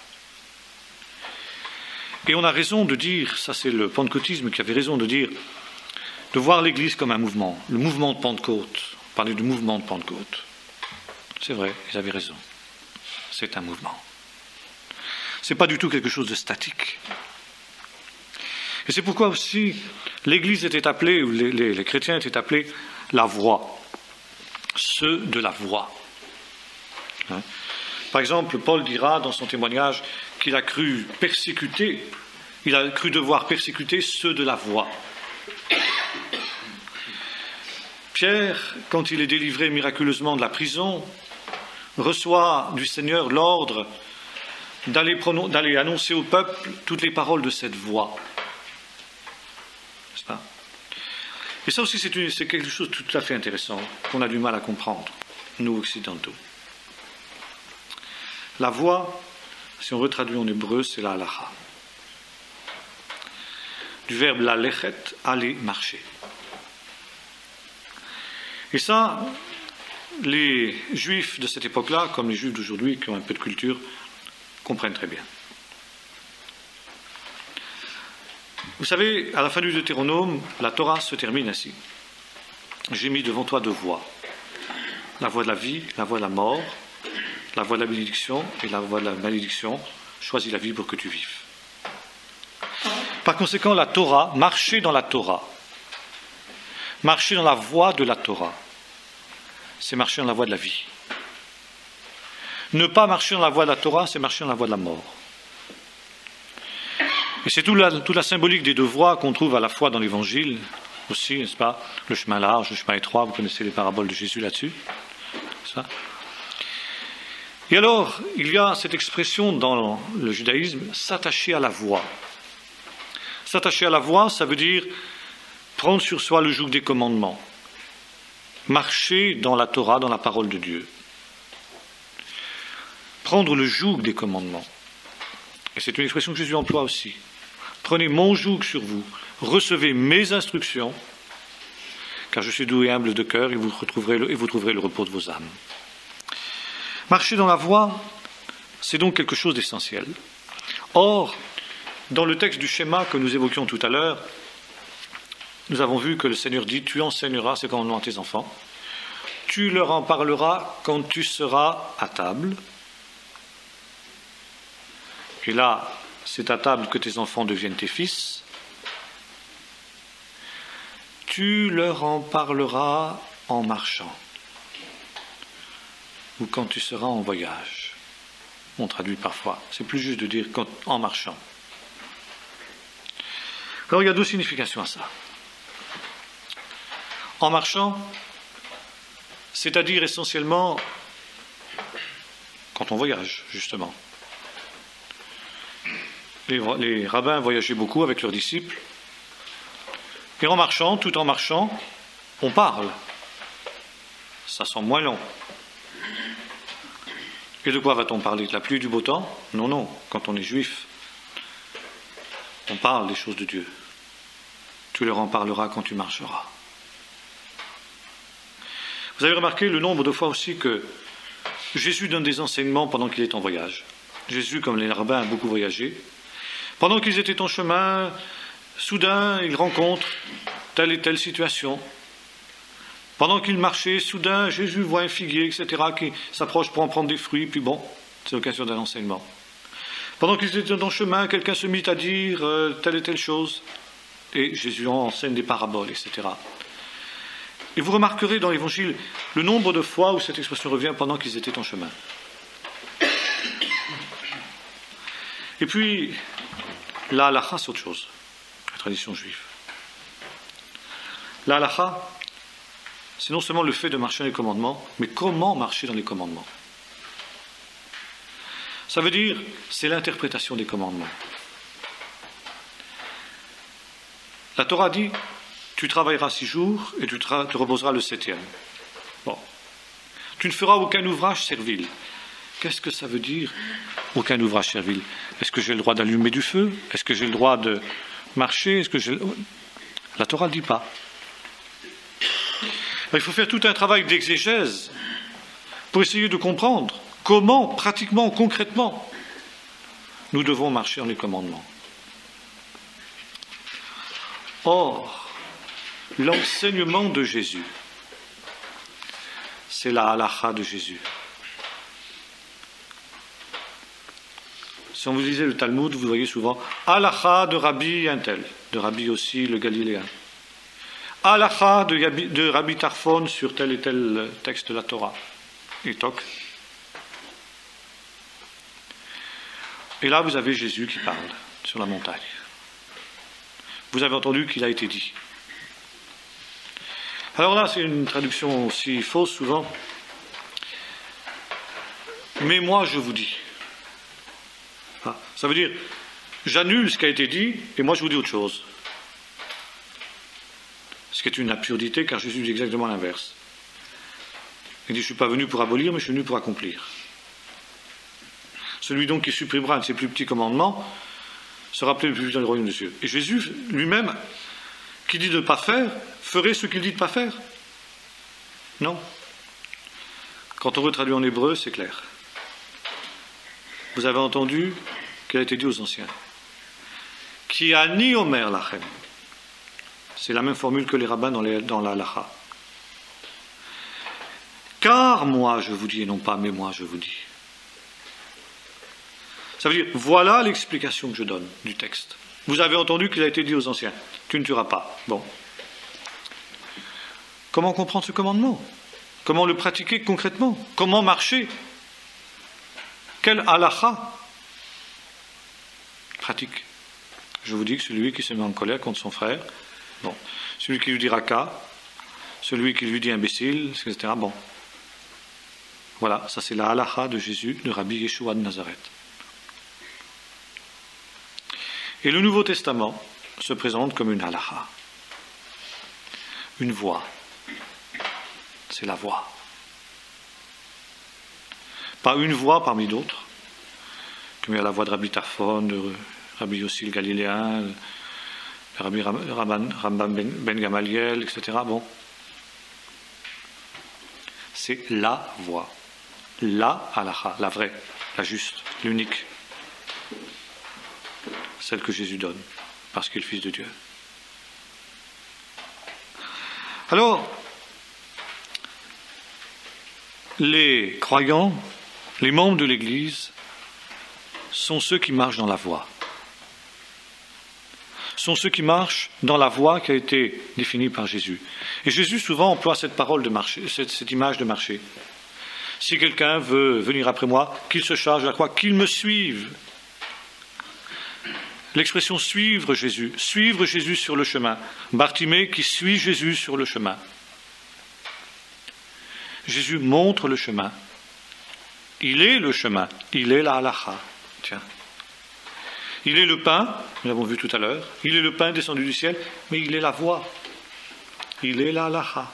Et on a raison de dire, ça c'est le pentecôtisme qui avait raison de dire, de voir l'Église comme un mouvement, le mouvement de Pentecôte, on parlait du mouvement de Pentecôte. C'est vrai, ils avaient raison. C'est un mouvement. Ce n'est pas du tout quelque chose de statique. Et c'est pourquoi aussi l'Église était appelée, ou les, les, les chrétiens étaient appelés la voix, ceux de la voix. Hein? Par exemple, Paul dira dans son témoignage qu'il a cru persécuter, il a cru devoir persécuter ceux de la voix. Pierre, quand il est délivré miraculeusement de la prison, reçoit du Seigneur l'ordre d'aller, pronon- d'aller annoncer au peuple toutes les paroles de cette voix. N'est-ce pas ? Et ça aussi, c'est, une, c'est quelque chose de tout à fait intéressant, qu'on a du mal à comprendre, nous occidentaux. La voix, si on retraduit en hébreu, c'est la halacha. Du verbe la lechet, aller, marcher. Et ça, les juifs de cette époque-là, comme les juifs d'aujourd'hui qui ont un peu de culture, comprennent très bien. Vous savez, à la fin du Deutéronome, la Torah se termine ainsi. J'ai mis devant toi deux voies. La voie de la vie, la voie de la mort, la voie de la bénédiction et la voie de la malédiction. Choisis la vie pour que tu vives. Par conséquent, la Torah, marcher dans la Torah, marcher dans la voie de la Torah, c'est marcher dans la voie de la vie. Ne pas marcher dans la voie de la Torah, c'est marcher dans la voie de la mort. Et c'est toute la, toute la symbolique des deux voies qu'on trouve à la fois dans l'Évangile, aussi, n'est-ce pas ? Le chemin large, le chemin étroit, vous connaissez les paraboles de Jésus là-dessus, n'est-ce pas ? Et alors, il y a cette expression dans le judaïsme, s'attacher à la voie. S'attacher à la voie, ça veut dire prendre sur soi le joug des commandements. marcher dans la Torah, dans la parole de Dieu. Prendre le joug des commandements. Et c'est une expression que Jésus emploie aussi. Prenez mon joug sur vous, recevez mes instructions, car je suis doux et humble de cœur, et vous retrouverez le, et vous trouverez le repos de vos âmes. Marcher dans la voie, c'est donc quelque chose d'essentiel. Or, dans le texte du schéma que nous évoquions tout à l'heure, nous avons vu que le Seigneur dit « Tu enseigneras ces commandements à tes enfants, tu leur en parleras quand tu seras à table. » Et là, c'est à table que tes enfants deviennent tes fils. Tu leur en parleras en marchant, ou quand tu seras en voyage. On traduit parfois, c'est plus juste de dire quand, en marchant. Alors il y a deux significations à ça. En marchant, c'est-à-dire essentiellement quand on voyage, justement. Les, les rabbins voyageaient beaucoup avec leurs disciples. Et en marchant, tout en marchant, on parle. Ça sent moins long. Et de quoi va-t-on parler? De la pluie, du beau temps? Non, non. Quand on est juif, on parle des choses de Dieu. Tu leur en parleras quand tu marcheras. Vous avez remarqué le nombre de fois aussi que Jésus donne des enseignements pendant qu'il est en voyage. Jésus, comme les rabbins, a beaucoup voyagé. Pendant qu'ils étaient en chemin, soudain, ils rencontrent telle et telle situation. Pendant qu'ils marchaient, soudain, Jésus voit un figuier, et cetera, qui s'approche pour en prendre des fruits, puis bon, c'est l'occasion d'un enseignement. Pendant qu'ils étaient en chemin, quelqu'un se mit à dire euh, telle et telle chose, et Jésus enseigne des paraboles, et cetera. Et vous remarquerez dans l'Évangile le nombre de fois où cette expression revient pendant qu'ils étaient en chemin. Et puis, la halakha, c'est autre chose, la tradition juive. La halakha, c'est non seulement le fait de marcher dans les commandements, mais comment marcher dans les commandements. Ça veut dire, c'est l'interprétation des commandements. La Torah dit, tu travailleras six jours et tu te reposeras le septième. Bon. Tu ne feras aucun ouvrage servile. Qu'est-ce que ça veut dire, aucun ouvrage servile? Est-ce que j'ai le droit d'allumer du feu? Est-ce que j'ai le droit de marcher? Est-ce que j'ai... La Torah ne dit pas. Il faut faire tout un travail d'exégèse pour essayer de comprendre comment, pratiquement, concrètement, nous devons marcher dans les commandements. Or, l'enseignement de Jésus, c'est la halakha de Jésus. Si on vous lisait le Talmud, vous voyez souvent halakha de Rabbi un tel, de Rabbi aussi le Galiléen. Halakha de, de Rabbi Tarfon sur tel et tel texte de la Torah. Et toc. Et là, vous avez Jésus qui parle sur la montagne. Vous avez entendu qu'il a été dit. Alors là, c'est une traduction aussi fausse souvent. Mais moi, je vous dis. Ah, ça veut dire, j'annule ce qui a été dit, et moi, je vous dis autre chose. Ce qui est une absurdité, car Jésus dit exactement l'inverse. Il dit, je ne suis pas venu pour abolir, mais je suis venu pour accomplir. Celui donc qui supprimera un de ses plus petits commandements sera appelé le plus petit dans le royaume de Dieu. Et Jésus lui-même, qui dit de ne pas faire, ferait ce qu'il dit de ne pas faire? Non. Quand on veut traduire en hébreu, c'est clair. Vous avez entendu qu'il a été dit aux anciens. Ki ani omer lachem. C'est la même formule que les rabbins dans, les, dans la halakha. Car moi je vous dis, et non pas mais moi je vous dis. Ça veut dire, voilà l'explication que je donne du texte. Vous avez entendu qu'il a été dit aux anciens, tu ne tueras pas. Bon. Comment comprendre ce commandement? Comment le pratiquer concrètement? Comment marcher? Quelle halakha pratique? Je vous dis que celui qui se met en colère contre son frère, bon, celui qui lui dit raka, celui qui lui dit imbécile, et cetera. Bon. Voilà, ça c'est la halakha de Jésus, de Rabbi Yeshua de Nazareth. Et le Nouveau Testament se présente comme une halakha, une voie. c'est la voix. Pas une voix parmi d'autres, comme il y a la voix de Rabbi Tarfon, de Rabbi Yossi le Galiléen, de Rabbi Rambam ben Gamaliel, et cetera. Bon, c'est la voix, la halakha, la vraie, la juste, l'unique, celle que Jésus donne, parce qu'il est le Fils de Dieu. Alors, les croyants, les membres de l'Église, sont ceux qui marchent dans la voie. Sont ceux qui marchent dans la voie qui a été définie par Jésus. Et Jésus souvent emploie cette parole de marcher, cette, cette image de marcher. Si quelqu'un veut venir après moi, qu'il se charge de la croix, qu'il me suive. L'expression suivre Jésus, suivre Jésus sur le chemin. Bartimée qui suit Jésus sur le chemin. Jésus montre le chemin. Il est le chemin, il est la halakha. Tiens. Il est le pain, nous l'avons vu tout à l'heure, il est le pain descendu du ciel, mais il est la voie. Il est la halakha.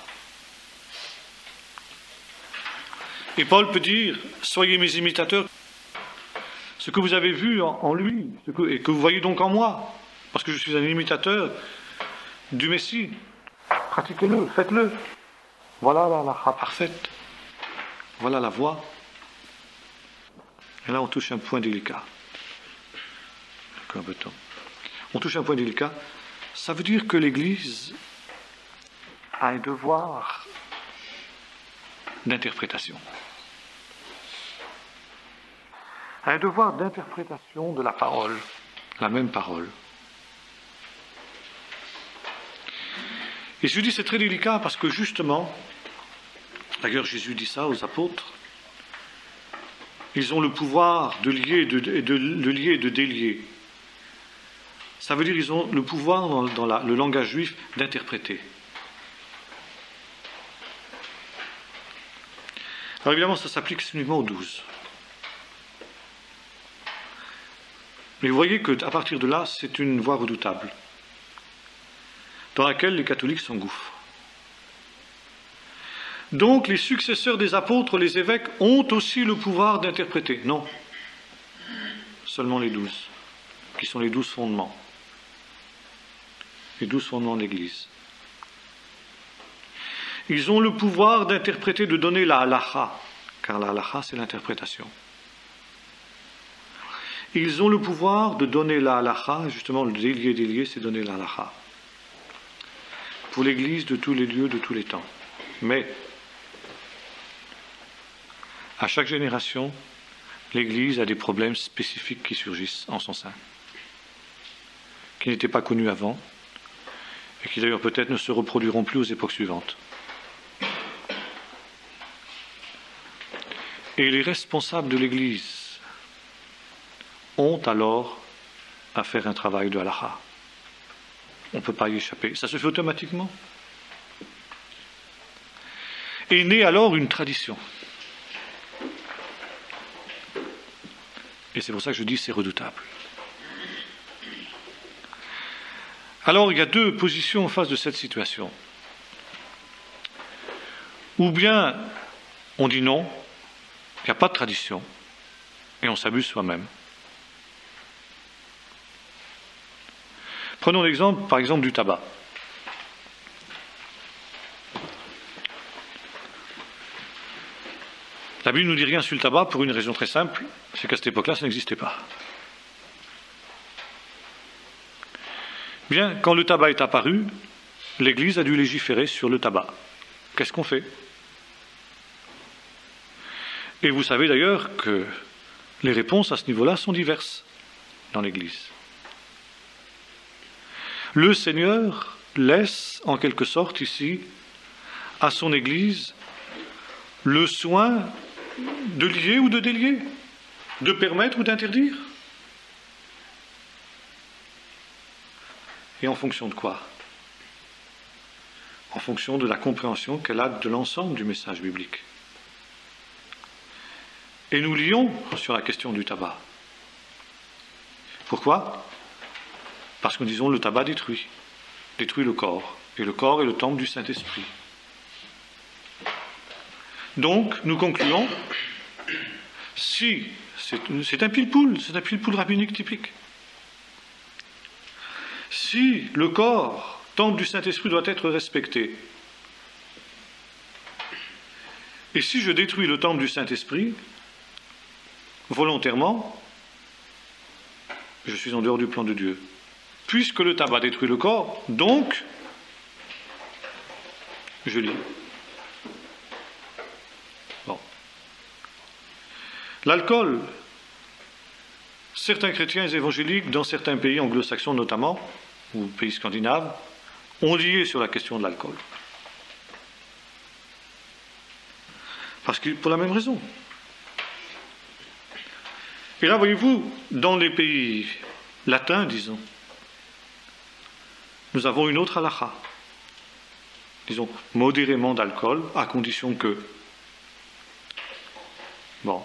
Et Paul peut dire, soyez mes imitateurs. Ce que vous avez vu en, en lui, ce que, et que vous voyez donc en moi, parce que je suis un imitateur du Messie. Pratiquez-le, faites-le. Voilà la halakha parfaite. Voilà la voie. Et là, on touche un point délicat. Un peu de temps. On touche un point délicat. Ça veut dire que l'Église a un devoir d'interprétation. Un devoir d'interprétation de la parole, la même parole. Et je dis c'est très délicat parce que justement, d'ailleurs Jésus dit ça aux apôtres, ils ont le pouvoir de lier et de, de, de, de lier et de délier. Ça veut dire qu'ils ont le pouvoir dans, dans la, le langage juif d'interpréter. Alors évidemment, ça s'applique exclusivement aux douze. Mais vous voyez qu'à partir de là, c'est une voie redoutable, dans laquelle les catholiques s'engouffrent. Donc les successeurs des apôtres, les évêques, ont aussi le pouvoir d'interpréter. Non, seulement les douze, qui sont les douze fondements. Les douze fondements de l'Église. Ils ont le pouvoir d'interpréter, de donner la halakha, car la halakha c'est l'interprétation. Ils ont le pouvoir de donner la halakha, justement le délier délier c'est donner la halakha. Pour l'Église de tous les lieux, de tous les temps. Mais, à chaque génération, l'Église a des problèmes spécifiques qui surgissent en son sein, qui n'étaient pas connus avant, et qui d'ailleurs peut-être ne se reproduiront plus aux époques suivantes. Et les responsables de l'Église ont alors à faire un travail de halakha. On ne peut pas y échapper. Ça se fait automatiquement. Et naît alors une tradition. Et c'est pour ça que je dis c'est redoutable. Alors, il y a deux positions en face de cette situation. Ou bien, on dit non, il n'y a pas de tradition, et on s'abuse soi-même. Prenons l'exemple, par exemple, du tabac. La Bible ne nous dit rien sur le tabac pour une raison très simple, c'est qu'à cette époque-là, ça n'existait pas. Bien, quand le tabac est apparu, l'Église a dû légiférer sur le tabac. Qu'est-ce qu'on fait? Et vous savez d'ailleurs que les réponses à ce niveau-là sont diverses dans l'Église. Le Seigneur laisse en quelque sorte ici à son Église le soin de lier ou de délier, de permettre ou d'interdire. Et en fonction de quoi? En fonction de la compréhension qu'elle a de l'ensemble du message biblique. Et nous lions sur la question du tabac. Pourquoi? Parce que nous disons le tabac détruit, détruit le corps. Et le corps est le temple du Saint-Esprit. Donc, nous concluons, si, c'est un pile-poule, c'est un pile-poule rabbinique typique. Si le corps, temple du Saint-Esprit, doit être respecté, et si je détruis le temple du Saint-Esprit, volontairement, je suis en dehors du plan de Dieu. Puisque le tabac détruit le corps, donc, je lis. Bon. L'alcool, certains chrétiens évangéliques, dans certains pays anglo-saxons notamment, ou pays scandinaves, ont lié sur la question de l'alcool. Parce que, pour la même raison. Et là, voyez-vous, dans les pays latins, disons, nous avons une autre halakha. Disons, modérément d'alcool, à condition que... Bon.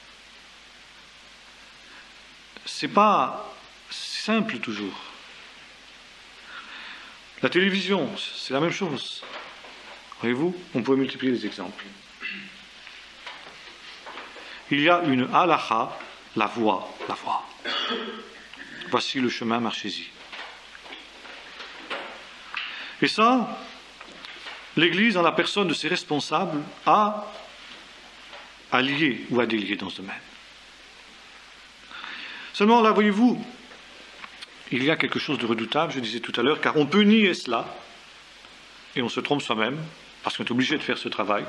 C'est pas simple toujours. La télévision, c'est la même chose. Voyez-vous, on peut multiplier les exemples. Il y a une halakha, la voie, la voie. Voici le chemin, marchez-y. Et ça, l'Église, en la personne de ses responsables, a à lier ou à délier dans ce domaine. Seulement, là, voyez-vous, il y a quelque chose de redoutable, je disais tout à l'heure, car on peut nier cela, et on se trompe soi-même, parce qu'on est obligé de faire ce travail.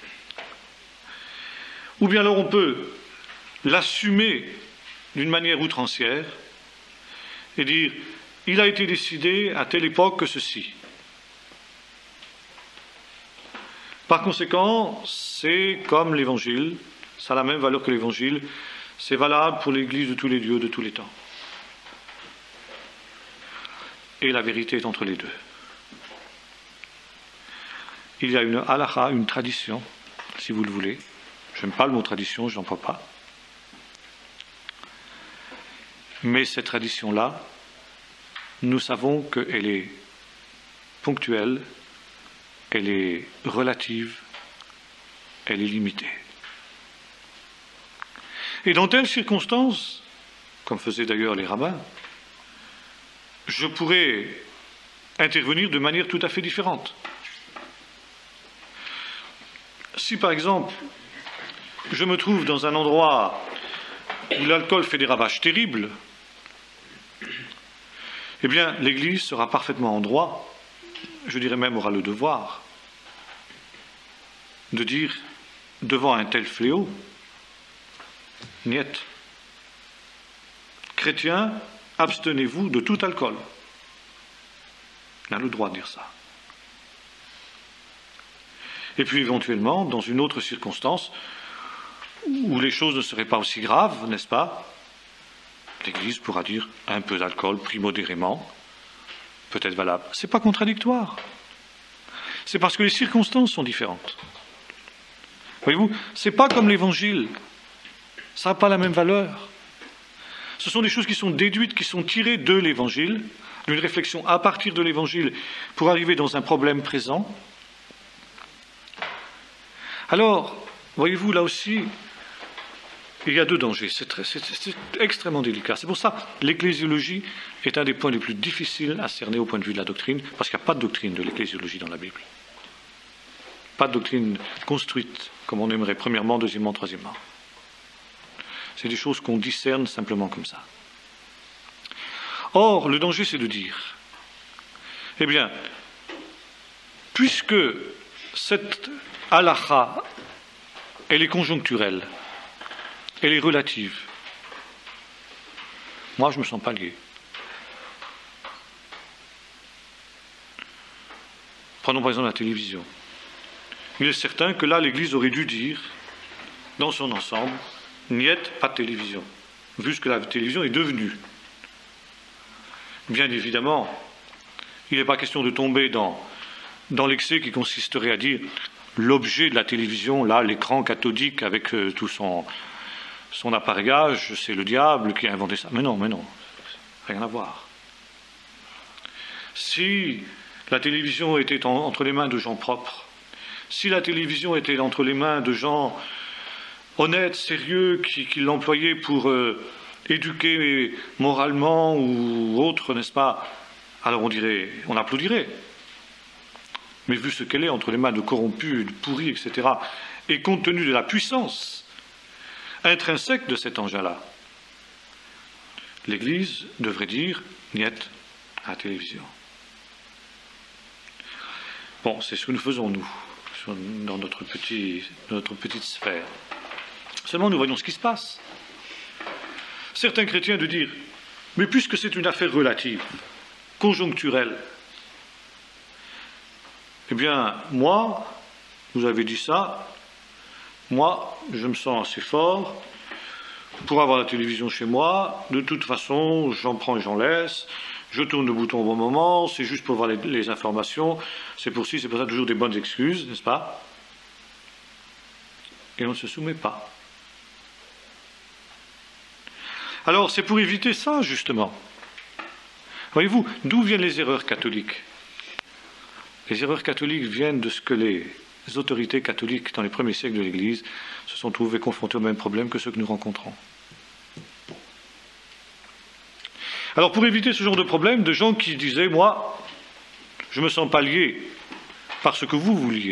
Ou bien alors on peut l'assumer d'une manière outrancière et dire « il a été décidé à telle époque que ceci ». Par conséquent, c'est comme l'Évangile, ça a la même valeur que l'Évangile, c'est valable pour l'Église de tous les lieux, de tous les temps. Et la vérité est entre les deux. Il y a une halakha, une tradition, si vous le voulez. Je n'aime pas le mot tradition, je n'en parle pas. Mais cette tradition-là, nous savons qu'elle est ponctuelle, elle est relative, elle est limitée. Et dans telles circonstances, comme faisaient d'ailleurs les rabbins, je pourrais intervenir de manière tout à fait différente. Si par exemple, je me trouve dans un endroit où l'alcool fait des ravages terribles, eh bien, l'Église sera parfaitement en droit, je dirais même aura le devoir, de dire, devant un tel fléau, niet. Chrétiens, abstenez-vous de tout alcool. On a le droit de dire ça. Et puis éventuellement, dans une autre circonstance, où les choses ne seraient pas aussi graves, n'est-ce pas? L'Église pourra dire un peu d'alcool pris modérément, peut-être valable. Ce n'est pas contradictoire. C'est parce que les circonstances sont différentes. Voyez-vous, ce n'est pas comme l'Évangile. Ça n'a pas la même valeur. Ce sont des choses qui sont déduites, qui sont tirées de l'Évangile, d'une réflexion à partir de l'Évangile pour arriver dans un problème présent. Alors, voyez-vous, là aussi, il y a deux dangers. C'est, très, c'est, c'est extrêmement délicat. C'est pour ça que l'ecclésiologie est un des points les plus difficiles à cerner au point de vue de la doctrine, parce qu'il n'y a pas de doctrine de l'ecclésiologie dans la Bible. Pas de doctrine construite, comme on aimerait, premièrement, deuxièmement, troisièmement. C'est des choses qu'on discerne simplement comme ça. Or, le danger, c'est de dire, eh bien, puisque cette halakha, elle est conjoncturelle, elle est relative, moi, je ne me sens pas lié. Prenons par exemple la télévision. Il est certain que là, l'Église aurait dû dire, dans son ensemble, niet, pas de télévision, vu ce que la télévision est devenue. Bien évidemment, il n'est pas question de tomber dans, dans l'excès qui consisterait à dire l'objet de la télévision, là, l'écran cathodique avec euh, tout son, son appareillage, c'est le diable qui a inventé ça. Mais non, mais non, rien à voir. Si la télévision était en, entre les mains de gens propres, Si la télévision était entre les mains de gens honnêtes, sérieux, qui, qui l'employaient pour euh, éduquer moralement ou autre, n'est-ce pas? Alors on dirait, on applaudirait. Mais vu ce qu'elle est entre les mains de corrompus, de pourris, et cetera, et compte tenu de la puissance intrinsèque de cet engin-là, l'Église devrait dire « niet » à la télévision. Bon, c'est ce que nous faisons, nous, dans notre, petit, notre petite sphère. Seulement, nous voyons ce qui se passe. Certains chrétiens de dire « mais puisque c'est une affaire relative, conjoncturelle, eh bien, moi, vous avez dit ça, moi, je me sens assez fort pour avoir la télévision chez moi, de toute façon, j'en prends et j'en laisse, je tourne le bouton au bon moment, c'est juste pour voir les, les informations, c'est pour ci, c'est pour ça, toujours des bonnes excuses, n'est-ce pas? Et on ne se soumet pas. Alors, c'est pour éviter ça, justement. Voyez-vous, d'où viennent les erreurs catholiques? Les erreurs catholiques viennent de ce que les autorités catholiques, dans les premiers siècles de l'Église, se sont trouvées confrontées au même problème que ceux que nous rencontrons. Alors, pour éviter ce genre de problème, de gens qui disaient « moi, je ne me sens pas lié par ce que vous vous liez »,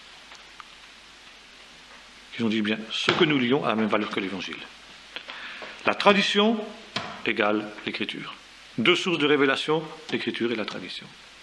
ils ont dit « bien, ce que nous lions a la même valeur que l'Évangile. La tradition égale l'Écriture. Deux sources de révélation, l'Écriture et la tradition. »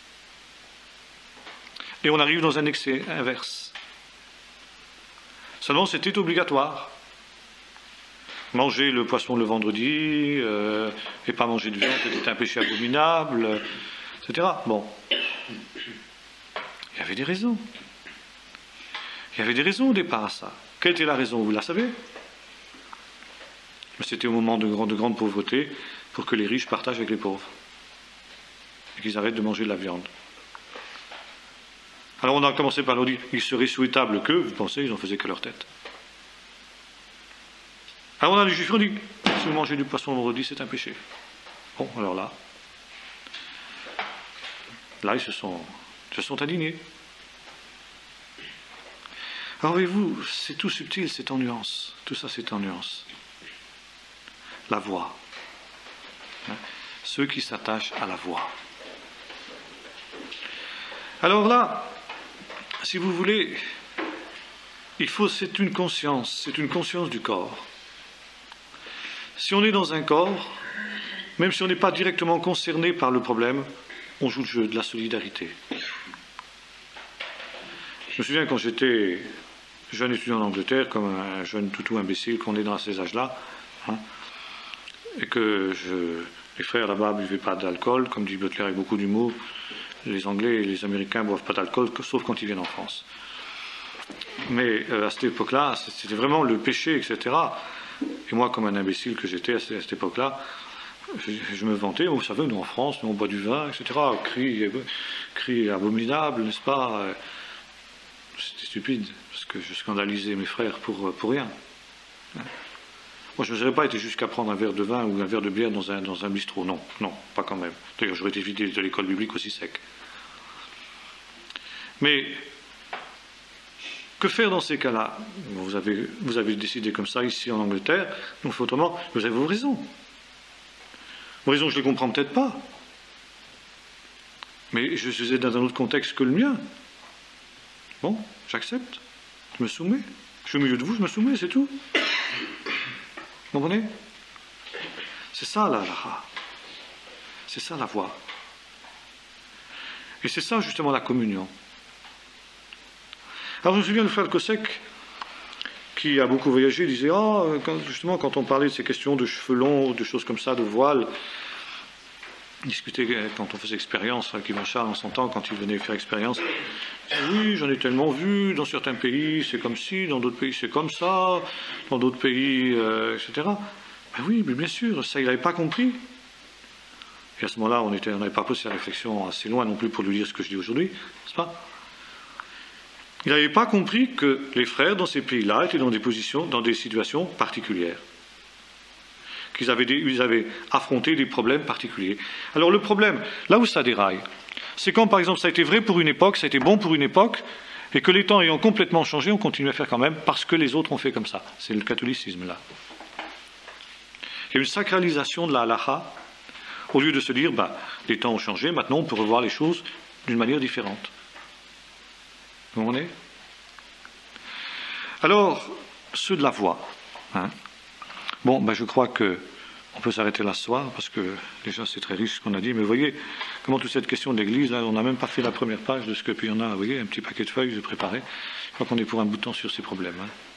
Et on arrive dans un excès inverse. Seulement, c'était obligatoire. Manger le poisson le vendredi, euh, et pas manger de viande, c'était un péché abominable, et cetera. Bon. Il y avait des raisons. Il y avait des raisons au départ à ça. Quelle était la raison? Vous la savez? C'était au moment de grande, de grande pauvreté, pour que les riches partagent avec les pauvres. Et qu'ils arrêtent de manger de la viande. Alors on a commencé par leur dire, il serait souhaitable que, vous pensez, ils n'en faisaient que leur tête. Alors on a les juifs qui ont dit, si vous mangez du poisson le vendredi, c'est un péché. Bon, alors là, là ils se sont, se sont indignés. Alors voyez-vous, c'est tout subtil, c'est en nuance. Tout ça, c'est en nuance. La voix. Hein? Ceux qui s'attachent à la voix. Alors là, si vous voulez, il faut, c'est une conscience, c'est une conscience du corps. Si on est dans un corps, même si on n'est pas directement concerné par le problème, on joue le jeu de la solidarité. Je me souviens quand j'étais jeune étudiant en Angleterre, comme un jeune toutou imbécile qu'on est dans ces âges-là, hein, et que je, les frères là-bas ne buvaient pas d'alcool, comme dit Butler avec beaucoup d'humour. Les Anglais et les Américains ne boivent pas d'alcool, sauf quand ils viennent en France. Mais euh, à cette époque-là, c'était vraiment le péché, et cetera. Et moi, comme un imbécile que j'étais à cette époque-là, je, je me vantais, vous savez, nous en France, nous on boit du vin, et cetera. Cri, cri abominable, n'est-ce pas? C'était stupide, parce que je scandalisais mes frères pour, pour rien. Moi, je n'aurais pas été jusqu'à prendre un verre de vin ou un verre de bière dans un, dans un bistrot. Non, non, pas quand même. D'ailleurs, j'aurais été vidé de l'école biblique aussi sec. Mais, que faire dans ces cas-là? Vous avez, vous avez décidé comme ça ici en Angleterre, donc autrement, vous avez vos raisons. Vos raisons, je ne les comprends peut-être pas. Mais je suis dans un autre contexte que le mien. Bon, j'accepte. Je me soumets. Je suis au milieu de vous, je me soumets, c'est tout. Vous comprenez? C'est ça la lara. C'est ça la voix. Et c'est ça justement la communion. Alors je me souviens du frère Kosek, qui a beaucoup voyagé, disait, ah, oh, quand, justement quand on parlait de ces questions de cheveux longs, de choses comme ça, de voile, discuter quand on faisait expérience avec Yvan Charles en son temps, quand il venait faire expérience, oui, j'en ai tellement vu, dans certains pays c'est comme ci, dans d'autres pays c'est comme ça, dans d'autres pays, euh, et cetera. Ben oui, mais bien sûr, ça il n'avait pas compris. Et à ce moment-là, on était, on n'avait pas poussé la réflexion assez loin non plus pour lui dire ce que je dis aujourd'hui, n'est-ce pas? Il n'avait pas compris que les frères dans ces pays-là étaient dans des positions, dans des situations particulières. Qu'ils avaient, des, ils avaient affronté des problèmes particuliers. Alors le problème, là où ça déraille, c'est quand par exemple ça a été vrai pour une époque, ça a été bon pour une époque, Et que les temps ayant complètement changé, on continue à faire quand même parce que les autres ont fait comme ça. C'est le catholicisme là. Il y a une sacralisation de la halakha, au lieu de se dire, bah, les temps ont changé, maintenant on peut revoir les choses d'une manière différente. Vous comprenez ? Alors, ceux de la voix. Hein. Bon, ben, je crois que on peut s'arrêter là ce soir, parce que déjà c'est très riche ce qu'on a dit, mais vous voyez, comment toute cette question de l'Église, là, on n'a même pas fait la première page de ce que, puis il y en a, vous voyez, un petit paquet de feuilles, je préparais. Je crois qu'on est pour un bout de temps sur ces problèmes. Hein.